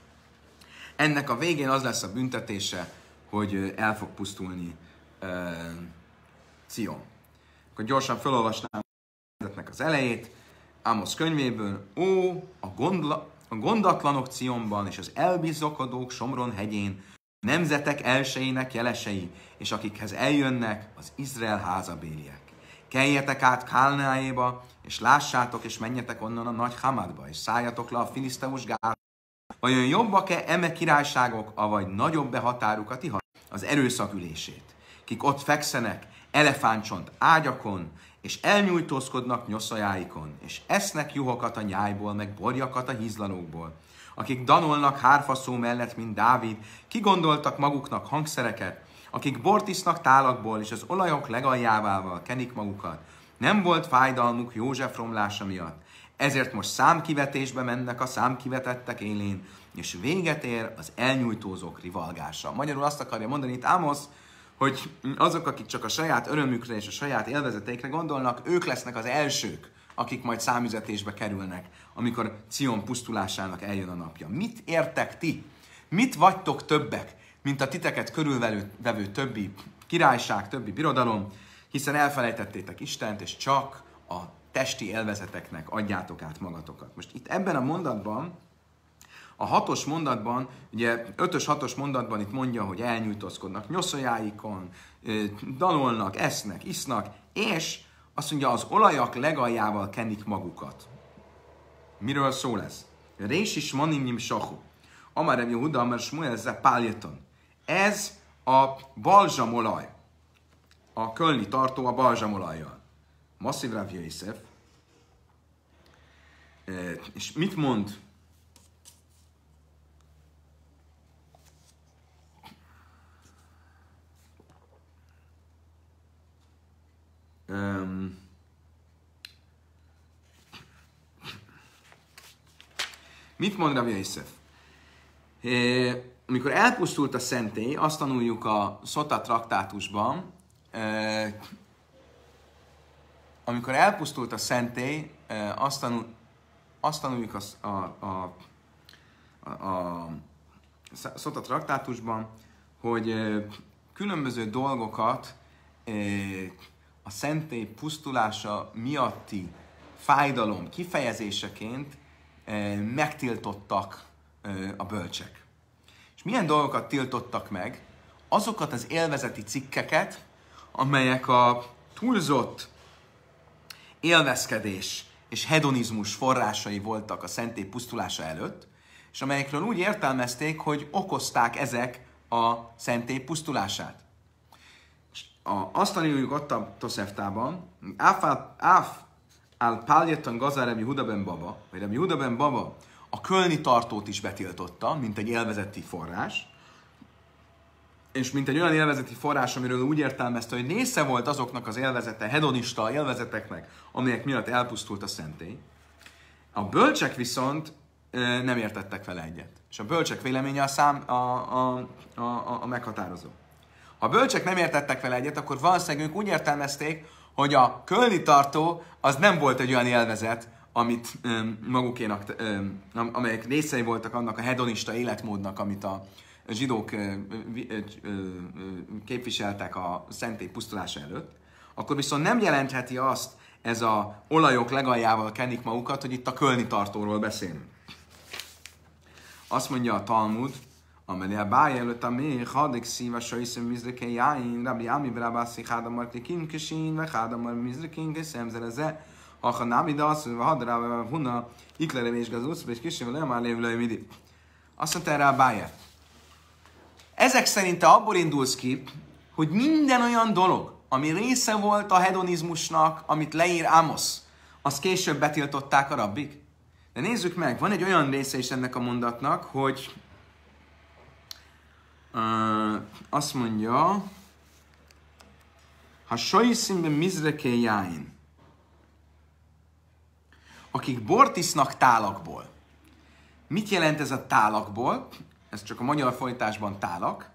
Ennek a végén az lesz a büntetése, hogy el fog pusztulni uh, Cion. Akkor gyorsan felolvasnám az elejét, Ámosz könyvéből. Ó, a, gondla, a gondatlanok Cionban és az elbizakodók Somron hegyén, nemzetek elsejének jelesei, és akikhez eljönnek az Izrael házabéliek. Keljetek át Kálnáéba, és lássátok, és menjetek onnan a nagy Hamadba, és szálljatok le a filiszteus gárba. Vajon jobbak-e eme királyságok, avagy nagyobb-e határukat ihat az erőszak ülését? Kik ott fekszenek elefántcsont ágyakon, és elnyújtózkodnak nyoszajáikon, és esznek juhokat a nyájból, meg borjakat a hízlalókból. Akik danolnak hárfaszó mellett, mint Dávid, kigondoltak maguknak hangszereket, akik bort isznak tálakból, és az olajok legaljávával kenik magukat. Nem volt fájdalmuk József romlása miatt. Ezért most számkivetésbe mennek a számkivetettek élén, és véget ér az elnyújtózók rivalgása. Magyarul azt akarja mondani itt Ámosz, hogy azok, akik csak a saját örömükre és a saját élvezeteikre gondolnak, ők lesznek az elsők, akik majd számüzetésbe kerülnek, amikor Cion pusztulásának eljön a napja. Mit értek ti? Mit vagytok többek, mint a titeket körülvevő többi királyság, többi birodalom, hiszen elfelejtettétek Istent, és csak a testi élvezeteknek adjátok át magatokat. Most itt ebben a mondatban, a hatos mondatban, ugye ötös, hatos mondatban itt mondja, hogy elnyújtózkodnak nyoszajáikon, dalolnak, esznek, isznak, és azt mondja, az olajak legaljával kenik magukat. Miről szól ez? Rés is manimnyim sahu. Amar Reb Yehuda, amar Shmuel zepáljeton. Ez a balzsamolaj. A kölni tartó a balzsamolajjal. Masszív Rav Yosef. És mit mond? Um, Mit mond Rabbi Yosef? Amikor elpusztult a szentély, azt tanuljuk a Szota traktátusban, amikor elpusztult a szentély, azt, tanul, azt tanuljuk a, a, a, a, a Szota traktátusban, hogy különböző dolgokat a szentély pusztulása miatti fájdalom kifejezéseként megtiltottak a bölcsek. És milyen dolgokat tiltottak meg? Azokat az élvezeti cikkeket, amelyek a túlzott élvezkedés és hedonizmus forrásai voltak a szentély pusztulása előtt, és amelyekről úgy értelmezték, hogy okozták ezek a szentély pusztulását. A, azt tanuljuk ott a Toszeftában, Áf al Páljetan Gazár Rabbi Huda ben Baba, vagy Rabbi Huda ben Baba a kölni tartót is betiltotta, mint egy élvezeti forrás, és mint egy olyan élvezeti forrás, amiről úgy értelmezte, hogy része volt azoknak az élvezete, hedonista élvezeteknek, amelyek miatt elpusztult a szentély. A bölcsek viszont nem értettek vele egyet. És a bölcsek véleménye a, szám, a, a, a, a meghatározó. Ha a bölcsek nem értettek vele egyet, akkor valószínűleg ők úgy értelmezték, hogy a kölni tartó az nem volt egy olyan élvezet, amit öm, magukénak, öm, amelyek részei voltak annak a hedonista életmódnak, amit a zsidók ö, ö, ö, képviseltek a szentély pusztulása előtt, akkor viszont nem jelentheti azt, ez a olajok legaljával kenik magukat, hogy itt a kölni tartóról beszélünk. Azt mondja a Talmud, amely a báj előtt a méh, hadik szíva, sajszem mizrike jáin, rabbi ámi brabászi hádamar klikin kesin, ve hádamar mizrikin keszemzeleze, ha námi dasz, ve hadrá, ve huna, iklere és gazusz, és kisém, le már lévlői midi. Azt mondta erre a báj. Ezek szerint te abból indulsz ki, hogy minden olyan dolog, ami része volt a hedonizmusnak, amit leír Ámosz, azt később betiltották a rabbik. De nézzük meg, van egy olyan része is ennek a mondatnak, hogy uh, azt mondja, ha sajszimben mizreke jáin, akik bort isznak tálakból. Mit jelent ez a tálakból? Ez csak a magyar folytásban tálak.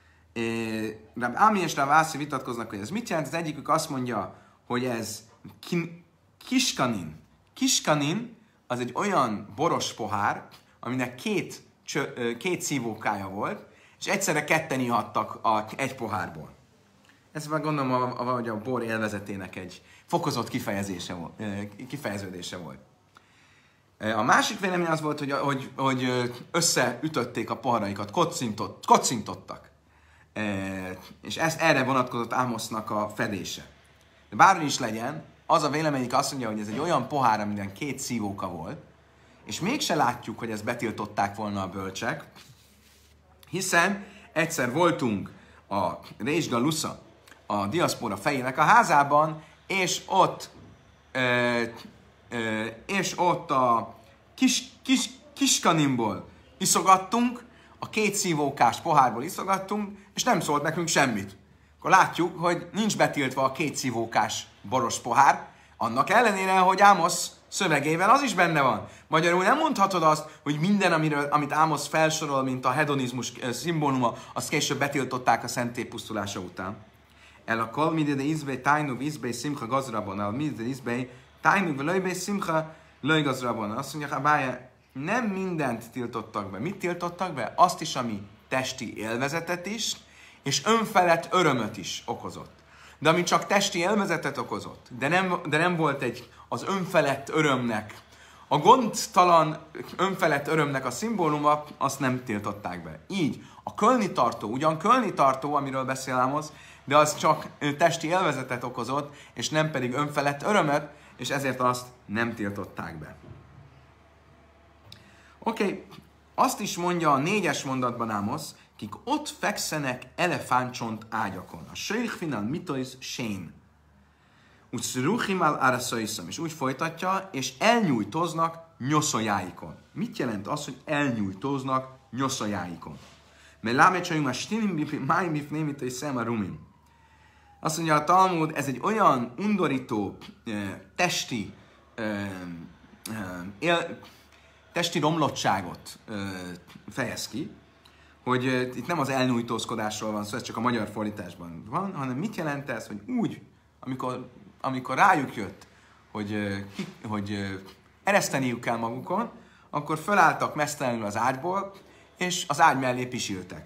Ráb Ámi és Ráb Ászi vitatkoznak, hogy ez mit jelent. Az egyikük azt mondja, hogy ez kin, kiskanin. Kiskanin az egy olyan boros pohár, aminek két, csö, két szívókája volt, és egyszerre ketten ihattak a, egy pohárból. Ez már gondolom, a, a, a, a bor élvezetének egy fokozott kifejezése volt, kifejeződése volt. A másik vélemény az volt, hogy, hogy, hogy összeütötték a poharaikat, kocintott, kocintottak. E, és ezt erre vonatkozott Ámosznak a fedése. De bármi is legyen, az a véleményük azt mondja, hogy ez egy olyan pohár, amiben két szívóka volt, és mégse látjuk, hogy ezt betiltották volna a bölcsek, hiszen egyszer voltunk a Rézs Galusza, a diaszpora fejének a házában, és ott e, e, és ott a kis, kis, kiskanimból iszogattunk, a két szívókás pohárból iszogattunk, és nem szólt nekünk semmit. Akkor látjuk, hogy nincs betiltva a két szívókás boros pohár, annak ellenére, hogy Ámosz szövegével az is benne van. Magyarul nem mondhatod azt, hogy minden, amiről, amit Ámosz felsorol, mint a hedonizmus szimbóluma, azt később betiltották a szentély pusztulása után. El a kol midede izbei tájnu izbei szimcha gazrabon, el midede izbei tájnu löjbei szimcha löj gazrabon. Azt mondja, Bája, nem mindent tiltottak be. Mit tiltottak be? Azt is, ami testi élvezetet is, és önfelett örömöt is okozott. De ami csak testi élvezetet okozott, de nem, de nem volt egy az önfelett örömnek, a gondtalan önfelett örömnek a szimbóluma, azt nem tiltották be. Így, a kölni tartó, ugyan kölni tartó, amiről beszél Ámosz, de az csak testi élvezetet okozott, és nem pedig önfelett örömöt, és ezért azt nem tiltották be. Oké, okay. Azt is mondja a négyes mondatban Ámosz, kik ott fekszenek elefántcsont ágyakon. A seichfinal mitois sén. Úgy szruchimál áraszaiszam, és úgy folytatja, és elnyújtóznak nyoszójáikon. Mit jelent az, hogy elnyújtóznak nyoszójáikon? Mert lámecsajunk a stilim máj mifném itt egy szem a rumim. Azt mondja a Talmud, ez egy olyan undorító, testi, él, testi romlottságot ö, fejez ki, hogy ö, itt nem az elnyújtózkodásról van szó, ez csak a magyar fordításban van, hanem mit jelent ez, hogy úgy, amikor, amikor rájuk jött, hogy, ö, ki, hogy ö, ereszteniük kell magukon, akkor fölálltak mesztelenül az ágyból, és az ágy mellé pisiltek.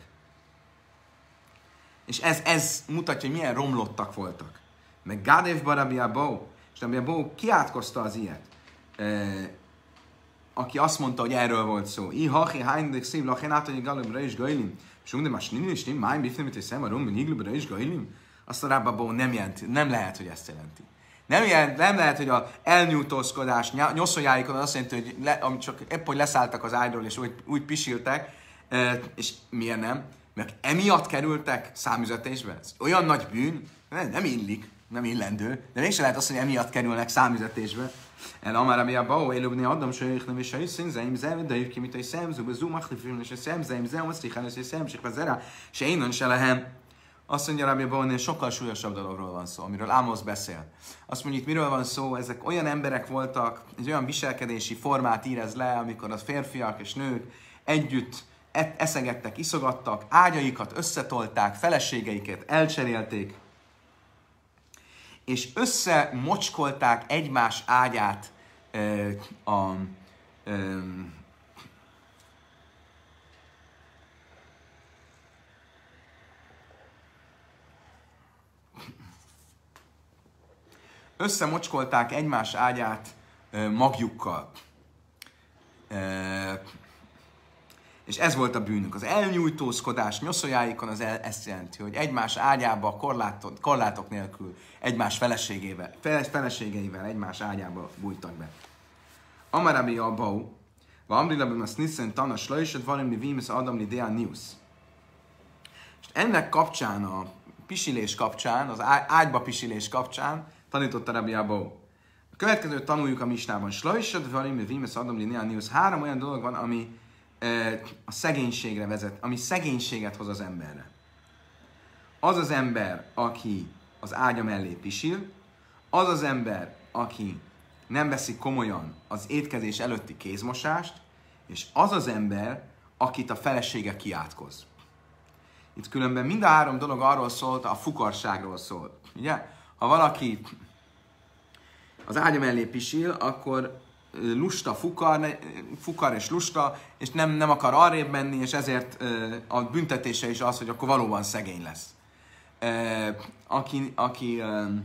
És ez, ez mutatja, hogy milyen romlottak voltak. Meg Gádev Rabbi Abba, és Rabbi Abba kiátkozta az ilyet, e, aki azt mondta, hogy erről volt szó. I hachi hánydek szív lachen átani galibra is gajlim, és undem más nini is nim, májn bifnem, hogy szem a rumben iglubra is gajlim. Azt a Rabbi Abba nem jelenti, nem lehet, hogy ezt jelenti. Nem, jelent, nem lehet, hogy az elnyújtózkodás nyoszoljáikon azt jelenti, hogy le, amit csak épp, hogy leszálltak az ágyról, és úgy, úgy pisiltek, e, és miért nem? Mert emiatt kerültek számüzetésbe. Ez olyan nagy bűn, nem, nem illik, nem illendő, de mégsem lehet azt, hogy emiatt kerülnek számüzetésbe. El amár, ami a bau, élőbni adom, sajék nem is sajék színzeim zem, de jövő ki, mint a szemzőbe, zumach, lefilm, és a szemzeim zem, azt tichán, és a szemsik vezera, se innen se lehem. Azt mondja, Rabbi Abba, sokkal súlyosabb dologról van szó, amiről Ámosz beszél. Azt mondjuk, miről van szó, ezek olyan emberek voltak, egy olyan viselkedési formát írez le, amikor az férfiak és nők együtt eszegettek, iszogattak, ágyaikat összetolták, feleségeiket elcserélték, és összemocskolták egymás ágyát e, a, e, összemocskolták egymás ágyát e, magjukkal. E, És ez volt a bűnük. Az elnyújtózkodás nyoszoljáikon az el, ezt jelenti, hogy egymás ágyába korlátok, korlátok nélkül egymás feleségével, feleségeivel egymás ágyába bújtak be. Amarami a bau, va amrilabim az niszen tanas lajsod, valami vímes adamli dea nius. És ennek kapcsán, a pisilés kapcsán, az ágyba pisilés kapcsán tanította Rabbi Abba. A következőt tanuljuk a misnában. Slajsod, valami vímes adamli dea nius. Három olyan dolog van, ami a szegénységre vezet, ami szegénységet hoz az emberre. Az az ember, aki az ágya mellé pisil, az az ember, aki nem veszi komolyan az étkezés előtti kézmosást, és az az ember, akit a felesége kiátkoz. Itt különben mind a három dolog arról szólt, a fukarságról szólt. Ugye? Ha valaki az ágya mellé pisil, akkor lusta, fukar, fukar és lusta, és nem, nem akar arrébb menni, és ezért a büntetése is az, hogy akkor valóban szegény lesz. Aki, aki,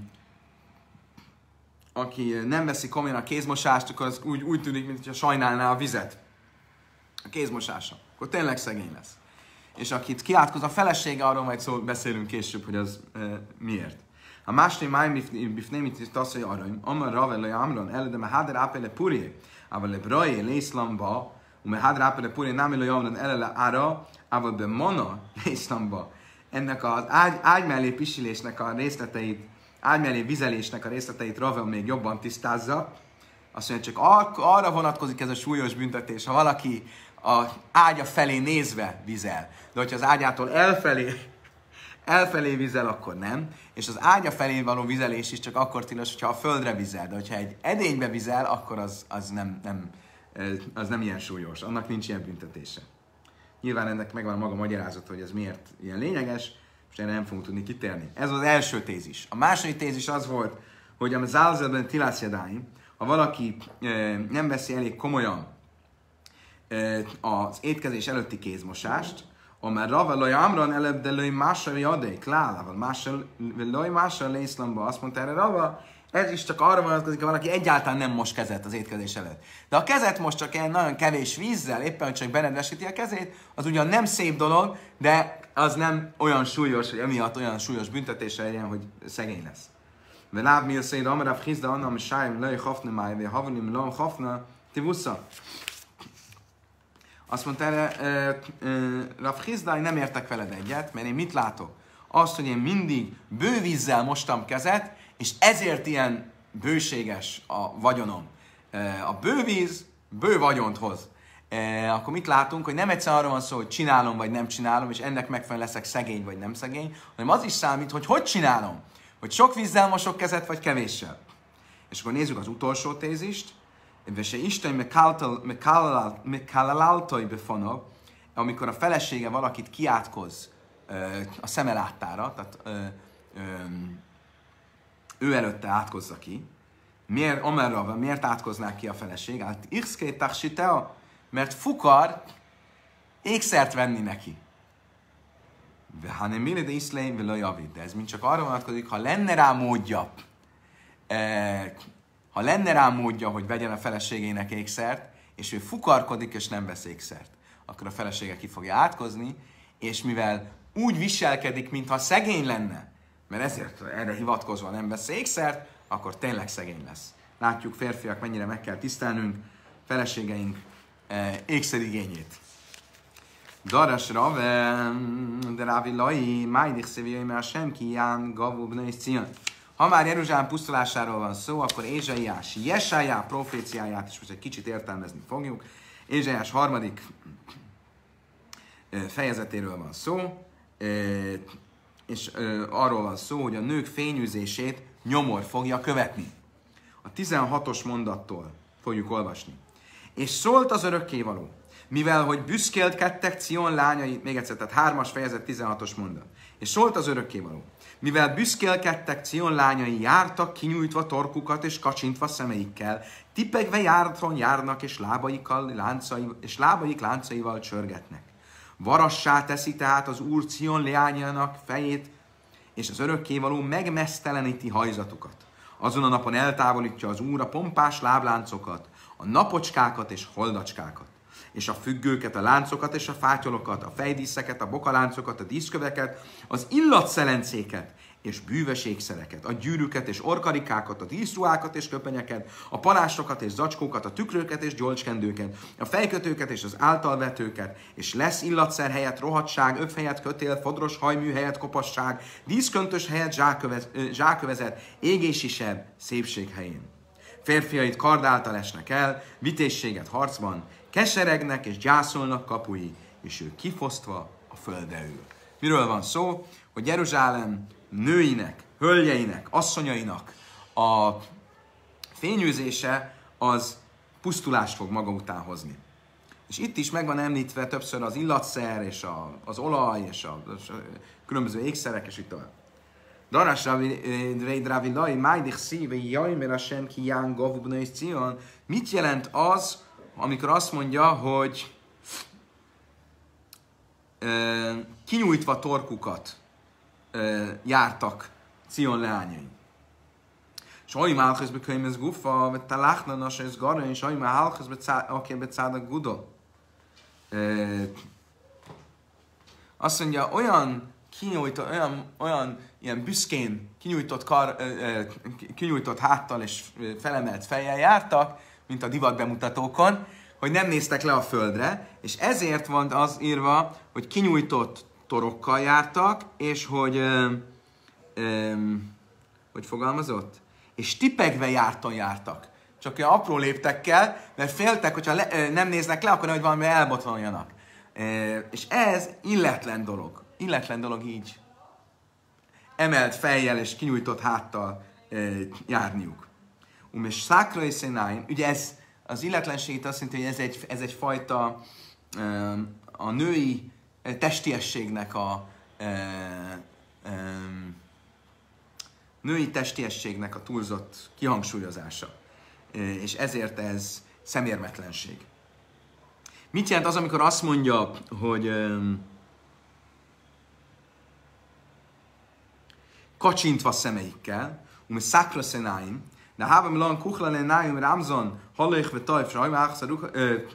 aki nem veszi komolyan a kézmosást, akkor az úgy, úgy tűnik, mintha sajnálná a vizet. A kézmosása. Akkor tényleg szegény lesz. És akit kiátkoz a felesége, arról majd szó, beszélünk később, hogy az miért. A másik máj bifném itt azt, hogy arra, amar ravel le amron, el de mehader apele puri, aber le braje lészlamba, u mehader apele puri nem le amron el le ára, aber be mona lészlamba. Ennek az ágy, ágy mellé pisilésnek a részleteit, ágy mellé vizelésnek a részleteit Ravel még jobban tisztázza. Azt mondja, csak ar- arra vonatkozik ez a súlyos büntetés, ha valaki a ágya felé nézve vizel. De hogyha az ágyától elfelé elfelé vizel, akkor nem. És az ágya felé való vizelés is csak akkor tilos, hogyha a földre vizel. De hogyha egy edénybe vizel, akkor az, az, nem, nem, az nem ilyen súlyos. Annak nincs ilyen büntetése. Nyilván ennek megvan a maga magyarázat, hogy ez miért ilyen lényeges, és erre nem fogunk tudni kitérni. Ez az első tézis. A második tézis az volt, hogy a zálzelben tilászjadáim, ha valaki e, nem veszi elég komolyan e, az étkezés előtti kézmosást, amár Rava loj amran előbb, de loj mással jadék, klálával, mással, loj mással lészlamba, azt mondta erre Rava, ez is csak arra vonatkozik, ha valaki egyáltalán nem mos kezet az étkezés előtt. De a kezet most csak ilyen nagyon kevés vízzel, éppen hogy csak benedvesíti a kezét, az ugyan nem szép dolog, de az nem olyan súlyos, hogy emiatt olyan súlyos büntetése legyen, hogy szegény lesz. Veláb mi a széd, amarav hizda, annam sájm, lej hafna máj, ve havanim, lom hafna, tivusza. Azt mondta erre, uh, uh, Rav Hizdai, nem értek veled egyet, mert én mit látok? Azt, hogy én mindig bővízzel mostam kezet, és ezért ilyen bőséges a vagyonom. Uh, a bővíz bő vagyont hoz. Uh, akkor mit látunk, hogy nem egyszer arra van szó, hogy csinálom vagy nem csinálom, és ennek megfelelően leszek szegény vagy nem szegény, hanem az is számít, hogy hogy csinálom. Hogy sok vízzel mosok kezet, vagy kevéssel. És akkor nézzük az utolsó tézist. Vese Isten mekálláltai befanov, amikor a felesége valakit kiátkoz a szeme láttára, tehát ö, ö, ő előtte átkozza ki. Miért, amerra, miért átkoznák ki a feleség? Hát ixkétaxitea, mert fukar ékszert venni neki. Hanem mire de iszleim vele javid. De ez mind csak arra vonatkozik, ha lenne rá módja, eh, ha lenne rá módja, hogy vegyen a feleségének ékszert, és ő fukarkodik, és nem vesz ékszert, akkor a felesége ki fogja átkozni, és mivel úgy viselkedik, mintha szegény lenne, mert ezért erre hivatkozva nem vesz ékszert, akkor tényleg szegény lesz. Látjuk, férfiak, mennyire meg kell tisztelnünk feleségeink eh, ékszerigényét. Daras Rave, de Rávi Lai, Májdik Széviai, mert sem kiján, Gavu, Bnei Cion. Ha már Jeruzsálem pusztulásáról van szó, akkor Ézsaiás Jesájá proféciáját is most egy kicsit értelmezni fogjuk. Ézsaiás harmadik fejezetéről van szó, és arról van szó, hogy a nők fényűzését nyomor fogja követni. A tizenhatos mondattól fogjuk olvasni. És szólt az örökkévaló, mivel hogy büszkélkedtek Cion lányai, még egyszer, tehát hármas fejezet, tizenhatos mondat. És szólt az örökkévaló, mivel büszkélkedtek Cion lányai, jártak kinyújtva torkukat és kacsintva szemeikkel, tipegve járatron járnak, és, lábaikkal, láncai, és lábaik láncaival csörgetnek. Varassá teszi tehát az Úr Cion lányának fejét, és az örökkévaló megmeszteleníti hajzatukat. Azon a napon eltávolítja az Úr a pompás lábláncokat, a napocskákat és holdacskákat, és a függőket, a láncokat és a fátyolokat, a fejdíszeket, a bokaláncokat, a díszköveket, az illatselencéket és bűvös ékszereket, a gyűrűket és orkarikákat, a díszruhákat és köpenyeket, a palástokat és zacskókat, a tükröket és gyolcskendőket, a fejkötőket és az általvetőket, és lesz illatszer helyett rohadság, öv helyett kötél, fodros hajmű helyett kopasság, díszköntös helyett zsákövez, zsákövezet, égési seb, szépség helyén. Férfiait kard által esnek el, vitézséget harcban, keseregnek és gyászolnak kapui, és ő kifosztva a földre ül. Miről van szó? Hogy Jeruzsálem nőinek, hölgyeinek, asszonyainak a fényűzése az pusztulást fog maga után hozni. És itt is meg van említve többször az illatszer, és a, az olaj, és a, a különböző ékszerek, és itt tovább. Darás Rávi Lai, Májdik Szíve, Jajmer Hashem ki Ján Gavu Bnei Cion. Mit jelent az, amikor azt mondja, hogy e, kinyújtva torkukat e, jártak Cion leányai? Sajj Málchesz bekönyvez gufa, vagy taláchna nasesz gara, és sajj Málchesz becádak gudo. Azt mondja, olyan kinyújtott, olyan, olyan ilyen büszkén kinyújtott, kar, ö, kinyújtott háttal és felemelt fejjel jártak, mint a divat bemutatókon, hogy nem néztek le a földre, és ezért van az írva, hogy kinyújtott torokkal jártak, és hogy, ö, ö, hogy fogalmazott? És tipegve járton jártak. Csak olyan apró léptekkel, mert féltek, hogyha le, ö, nem néznek le, akkor nehogy valami elbotlonjanak. Ö, és ez illetlen dolog. Illetlen dolog így emelt fejjel és kinyújtott háttal e, járniuk. Um, és szákra és szénáim, ugye ez az illetlenség azt jelenti, hogy ez egy, ez egyfajta e, a női testiességnek a e, e, női testiességnek a túlzott kihangsúlyozása. E, és ezért ez szemérmetlenség. Mit jelent az, amikor azt mondja, hogy e, kacsintva szemeikkel, um szakra szenáim, de hába milan kuchlane nájum rámzon, hallóik ve tajf, sajma áxar ruha,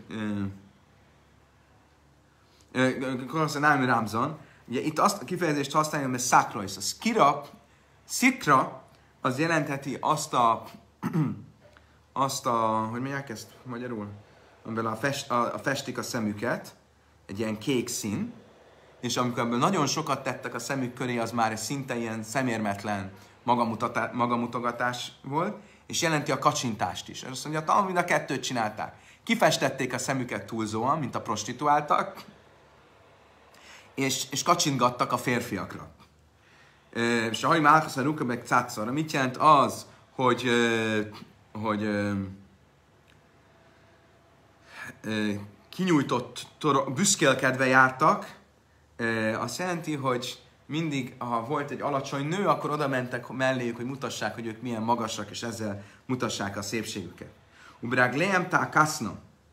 kuchlane szenájum rámzon, ugye itt azt a kifejezést használjuk, mert szakra is. A szkira, szikra, az jelentheti azt a, azt a, hogy mondják ezt magyarul? Amiben a, fest, a, a festik a szemüket, egy ilyen kék szín, és amikor ebből nagyon sokat tettek a szemük köré, az már szinte ilyen szemérmetlen magamutogatás volt, és jelenti a kacsintást is. Azt mondja, talán mind a kettőt csinálták. Kifestették a szemüket túlzóan, mint a prostituáltak, és, és kacsintgattak a férfiakra. És a hajma álkasz a ruka meg cátszorra. Mit jelent az, hogy, hogy kinyújtott, büszkélkedve jártak, azt jelenti, hogy mindig, ha volt egy alacsony nő, akkor oda mentek melléjük, hogy mutassák, hogy ők milyen magasak, és ezzel mutassák a szépségüket. Ubrák lejem tá kaszna.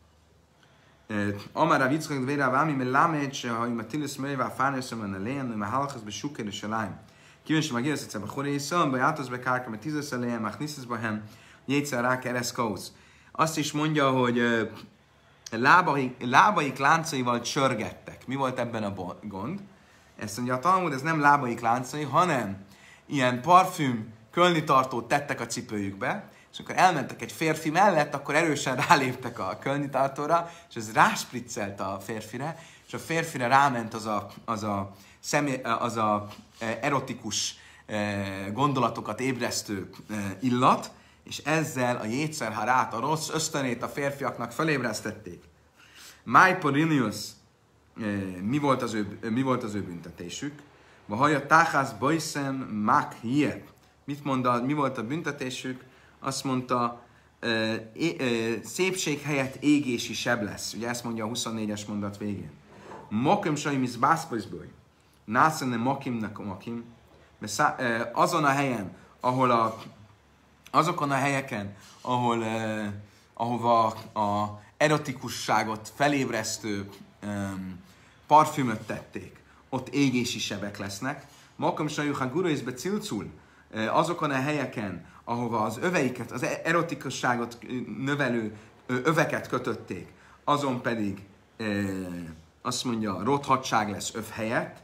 Amára viccak vére vámi, mert lámét se, ha ima tilisz melyvá fárnőszöm enne lejem, mert hálhasz be sukker és a lány. Kíváncsi meg érsz egyszer, hogy észre, hogy áthoz be kárka, mert tízesz a lejem, mert niszesz behem, jétszer rá kereszkausz. Azt is mondja, hogy lábaik, lábaik láncaival csörgettek. Mi volt ebben a gond? Ezt mondja a Talmud, ez nem lábaik láncai, hanem ilyen parfüm, kölnitartót tettek a cipőjükbe, és amikor elmentek egy férfi mellett, akkor erősen ráléptek a kölnitartóra, és ez ráspriccelt a férfire, és a férfire ráment az a, az a, személy, az a erotikus gondolatokat ébresztő illat, és ezzel a jétszerharát, a rossz ösztönét a férfiaknak felébresztették. Májporinius, mi volt az ő, mi volt az ő büntetésük? Vahaja táhász bajszem mák hiet. Mit mondta, mi volt a büntetésük? Azt mondta, szépség helyett égési seb lesz. Ugye ezt mondja a huszonnégyes mondat végén. Mokim sajmisz bászpajzbőj. Nászene mokimnek mokim. Azon a helyen, ahol a azokon a helyeken, ahol, eh, ahova a erotikusságot felébresztő eh, parfümöt tették, ott égési sebek lesznek. Makam sajuha gurészbe cilcul, eh, azokon a helyeken, ahova az öveiket, az erotikusságot növelő öveket kötötték, azon pedig eh, azt mondja, rothadság lesz öv helyett.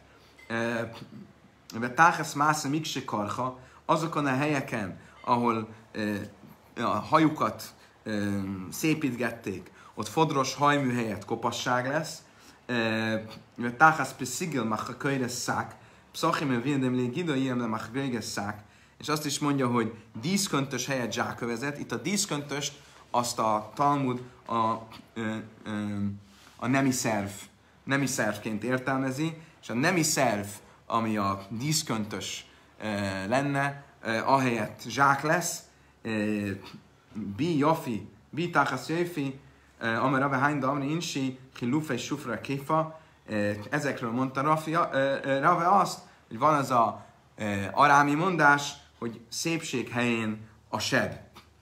Táhász másza mikse karha, azokon a helyeken, ahol e, a hajukat e, szépítgették, ott fodros hajmű helyett kopasság lesz. Táhász piszigil macha köjres szák, pszachim védem lé gida iemle macha köjres szák, és azt is mondja, hogy díszköntös helyett zsákövezet. Itt a díszköntöst azt a Talmud a, a, a nemi szerv, nemi szervként értelmezi, és a nemi szerv, ami a díszköntös e, lenne, Uh, ahelyett zsák lesz, uh, bi jafi, bi táchasz jöjfi, uh, amely rave hányda amri insi, ki lufej sufra kéfa. Uh, ezekről mondta Rafi, uh, uh, Rave azt, hogy van az a uh, arámi mondás, hogy szépség helyén a seb.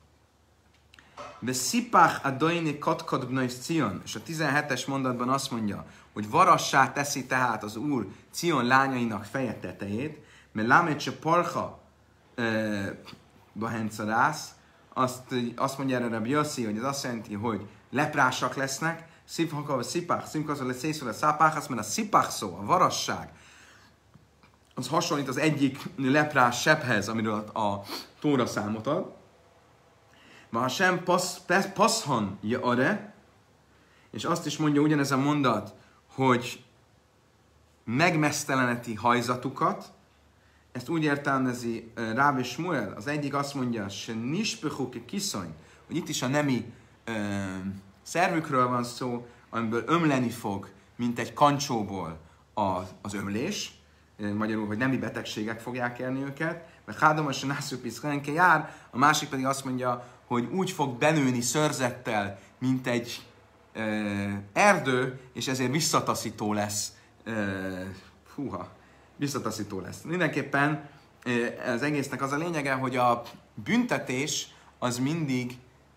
Be szipach a dojni katkad bnöjsz Cion, és a tizenhetes mondatban azt mondja, hogy varassá teszi tehát az Úr Cion lányainak feje tetejét, mert lámét se parcha Bahencarász, azt, azt mondja erre Rabbi Yossi, hogy ez azt jelenti, hogy leprásak lesznek, szipachava szipach, szimkazva lesz észre a szápáhasz, mert a szipach szó, a varasság, az hasonlít az egyik leprás sebhez, amiről a Tóra számot ad. Ma sem passzhan jare, és azt is mondja ugyanez a mondat, hogy megmeszteleneti hajzatukat. Ezt úgy értelmezi uh, Ráv és Smuel, az egyik azt mondja, se nispöchuke kiszony, hogy itt is a nemi uh, szervükről van szó, amiből ömleni fog, mint egy kancsóból a, az ömlés, uh, magyarul, hogy nemi betegségek fogják érni őket, mert hádom se nászőpiszkenke jár, a másik pedig azt mondja, hogy úgy fog benőni szőrzettel, mint egy uh, erdő, és ezért visszataszító lesz. Uh, húha! Visszataszító lesz. Mindenképpen az egésznek az a lényege, hogy a büntetés az mindig,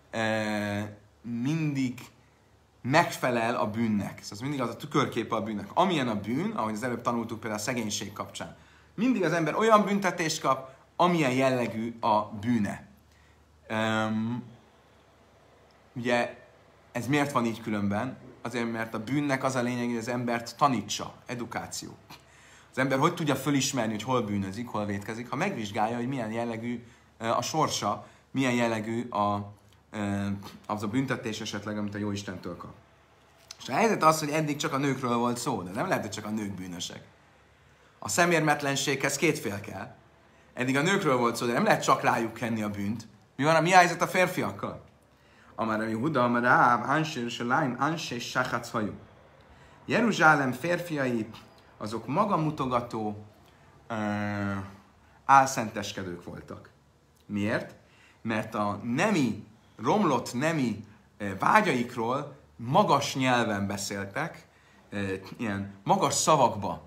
mindig megfelel a bűnnek. Ez mindig az a tükörképe a bűnnek. Amilyen a bűn, ahogy az előbb tanultuk például a szegénység kapcsán. Mindig az ember olyan büntetést kap, amilyen jellegű a bűne. Um, ugye ez miért van így különben? Azért, mert a bűnnek az a lényeg, hogy az embert tanítsa, edukáció. Az ember hogy tudja fölismerni, hogy hol bűnözik, hol vétkezik, ha megvizsgálja, hogy milyen jellegű a sorsa, milyen jellegű a, az a büntetés esetleg, amit a Jóistentől kap. És a helyzet az, hogy eddig csak a nőkről volt szó, de nem lehet, hogy csak a nők bűnösek. A szemérmetlenséghez két fél kell. Eddig a nőkről volt szó, de nem lehet csak rájuk kenni a bűnt. Mi van, mi a helyzet a férfiakkal? Amára Jehuda, amára Áv, Ansé, Saláim, Ansé, Sachatz hajú. Jeruzsálem férfiai, azok magamutogató, uh, álszenteskedők voltak. Miért? Mert a nemi, romlott nemi uh, vágyaikról magas nyelven beszéltek, ilyen magas szavakba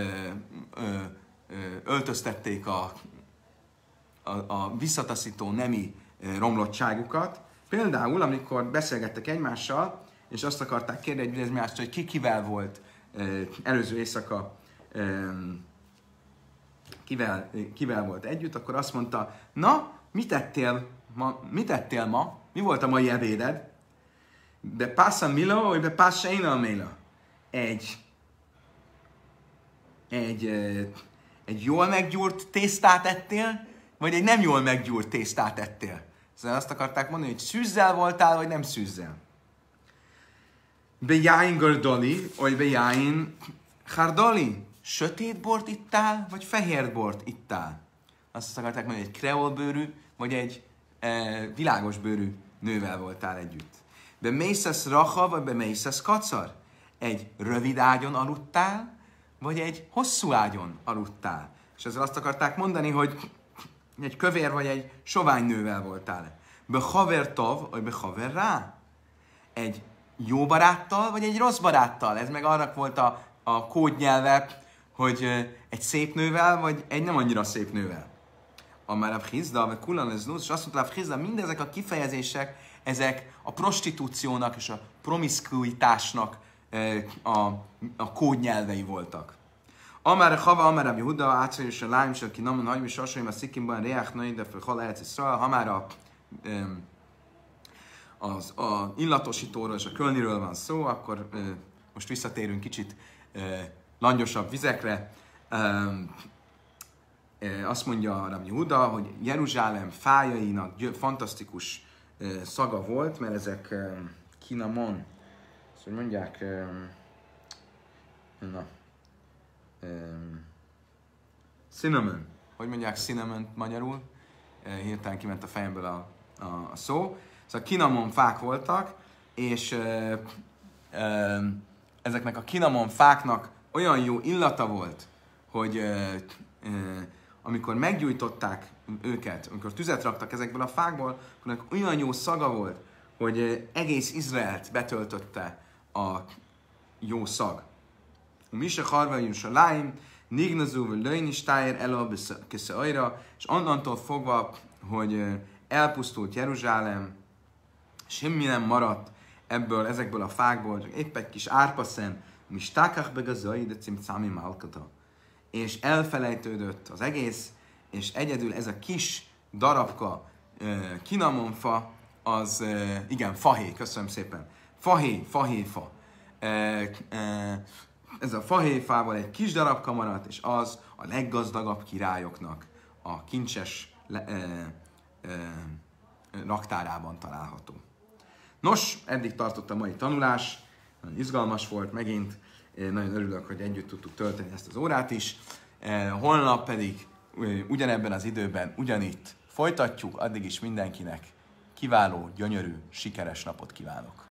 öltöztették a, a, a visszataszító nemi romlottságukat. Például, amikor beszélgettek egymással, és azt akarták kérdezni egymást, hogy ki kivel volt előző éjszaka, kivel, kivel volt együtt, akkor azt mondta, na, mit ettél ma? Mit ettél ma? Mi volt a mai ebéded? De passa mila, vagy be passa én a mila? Egy, egy, egy jól meggyúrt tésztát ettél, vagy egy nem jól meggyúrt tésztát ettél? Szóval azt akarták mondani, hogy szűzzel voltál, vagy nem szűzzel. Be jáin gardali, vagy be jáin hardali. Sötét bort ittál, vagy fehér bort ittál? Azt akarták mondani, hogy egy kreolbőrű, vagy egy e, világos bőrű nővel voltál együtt. Be mészesz racha, vagy be mészesz kacar? Egy rövid ágyon aludtál, vagy egy hosszú ágyon aludtál? És ezzel azt akarták mondani, hogy egy kövér vagy egy sovány nővel voltál. Be haver tav, vagy be haver rá? Egy jó baráttal, vagy egy rossz baráttal? Ez meg arra volt a, a kódnyelve, hogy egy szép nővel, vagy egy nem annyira szép nővel. Amár a Hizda, vagy Kulan ez nusz, és azt mondta, a Hizda, mindezek a kifejezések, ezek a prostitúciónak és a promiszkuitásnak a, a kódnyelvei voltak. Amár a Hava, amár a Yehuda, átszerűs a lájm, és aki namon hagyom, és hasonlom a szikimban, reák női, de fel hal Eretz Yisrael, ha már a az a illatosítóról és a kölniről van szó, akkor ö, most visszatérünk kicsit ö, langyosabb vizekre. Ö, ö, azt mondja Rabbi Yehuda, hogy Jeruzsálem fájainak gyö, fantasztikus ö, szaga volt, mert ezek ö, kinamon, azt hogy mondják, ö, na, ö, cinnamon, hogy mondják cinnamon magyarul, ö, hirtelen kiment a fejemből a, a, a szó. Szóval kinamon fák voltak, és ö, ö, ezeknek a kinamon fáknak olyan jó illata volt, hogy ö, ö, amikor meggyújtották őket, amikor tüzet raktak ezekből a fákból, akkor olyan jó szaga volt, hogy ö, egész Izraelt betöltötte a jó szag. Mise harvajun saláim, nignazú vagy löjnistájer elő keszeajra, és onnantól fogva, hogy ö, elpusztult Jeruzsálem, semmi nem maradt ebből, ezekből a fákból, csak épp egy kis árpaszem, mistákach begazai, de cimcámi málkata. És elfelejtődött az egész, és egyedül ez a kis darabka uh, kinamonfa, az, uh, igen, fahé, köszönöm szépen. Fahé, fahéfa. Uh, uh, ez a fahéfával egy kis darabka maradt, és az a leggazdagabb királyoknak a kincses le, uh, uh, raktárában található. Nos, eddig tartott a mai tanulás, nagyon izgalmas volt megint, nagyon örülök, hogy együtt tudtuk tölteni ezt az órát is. Holnap pedig ugyanebben az időben, ugyanitt folytatjuk, addig is mindenkinek kiváló, gyönyörű, sikeres napot kívánok!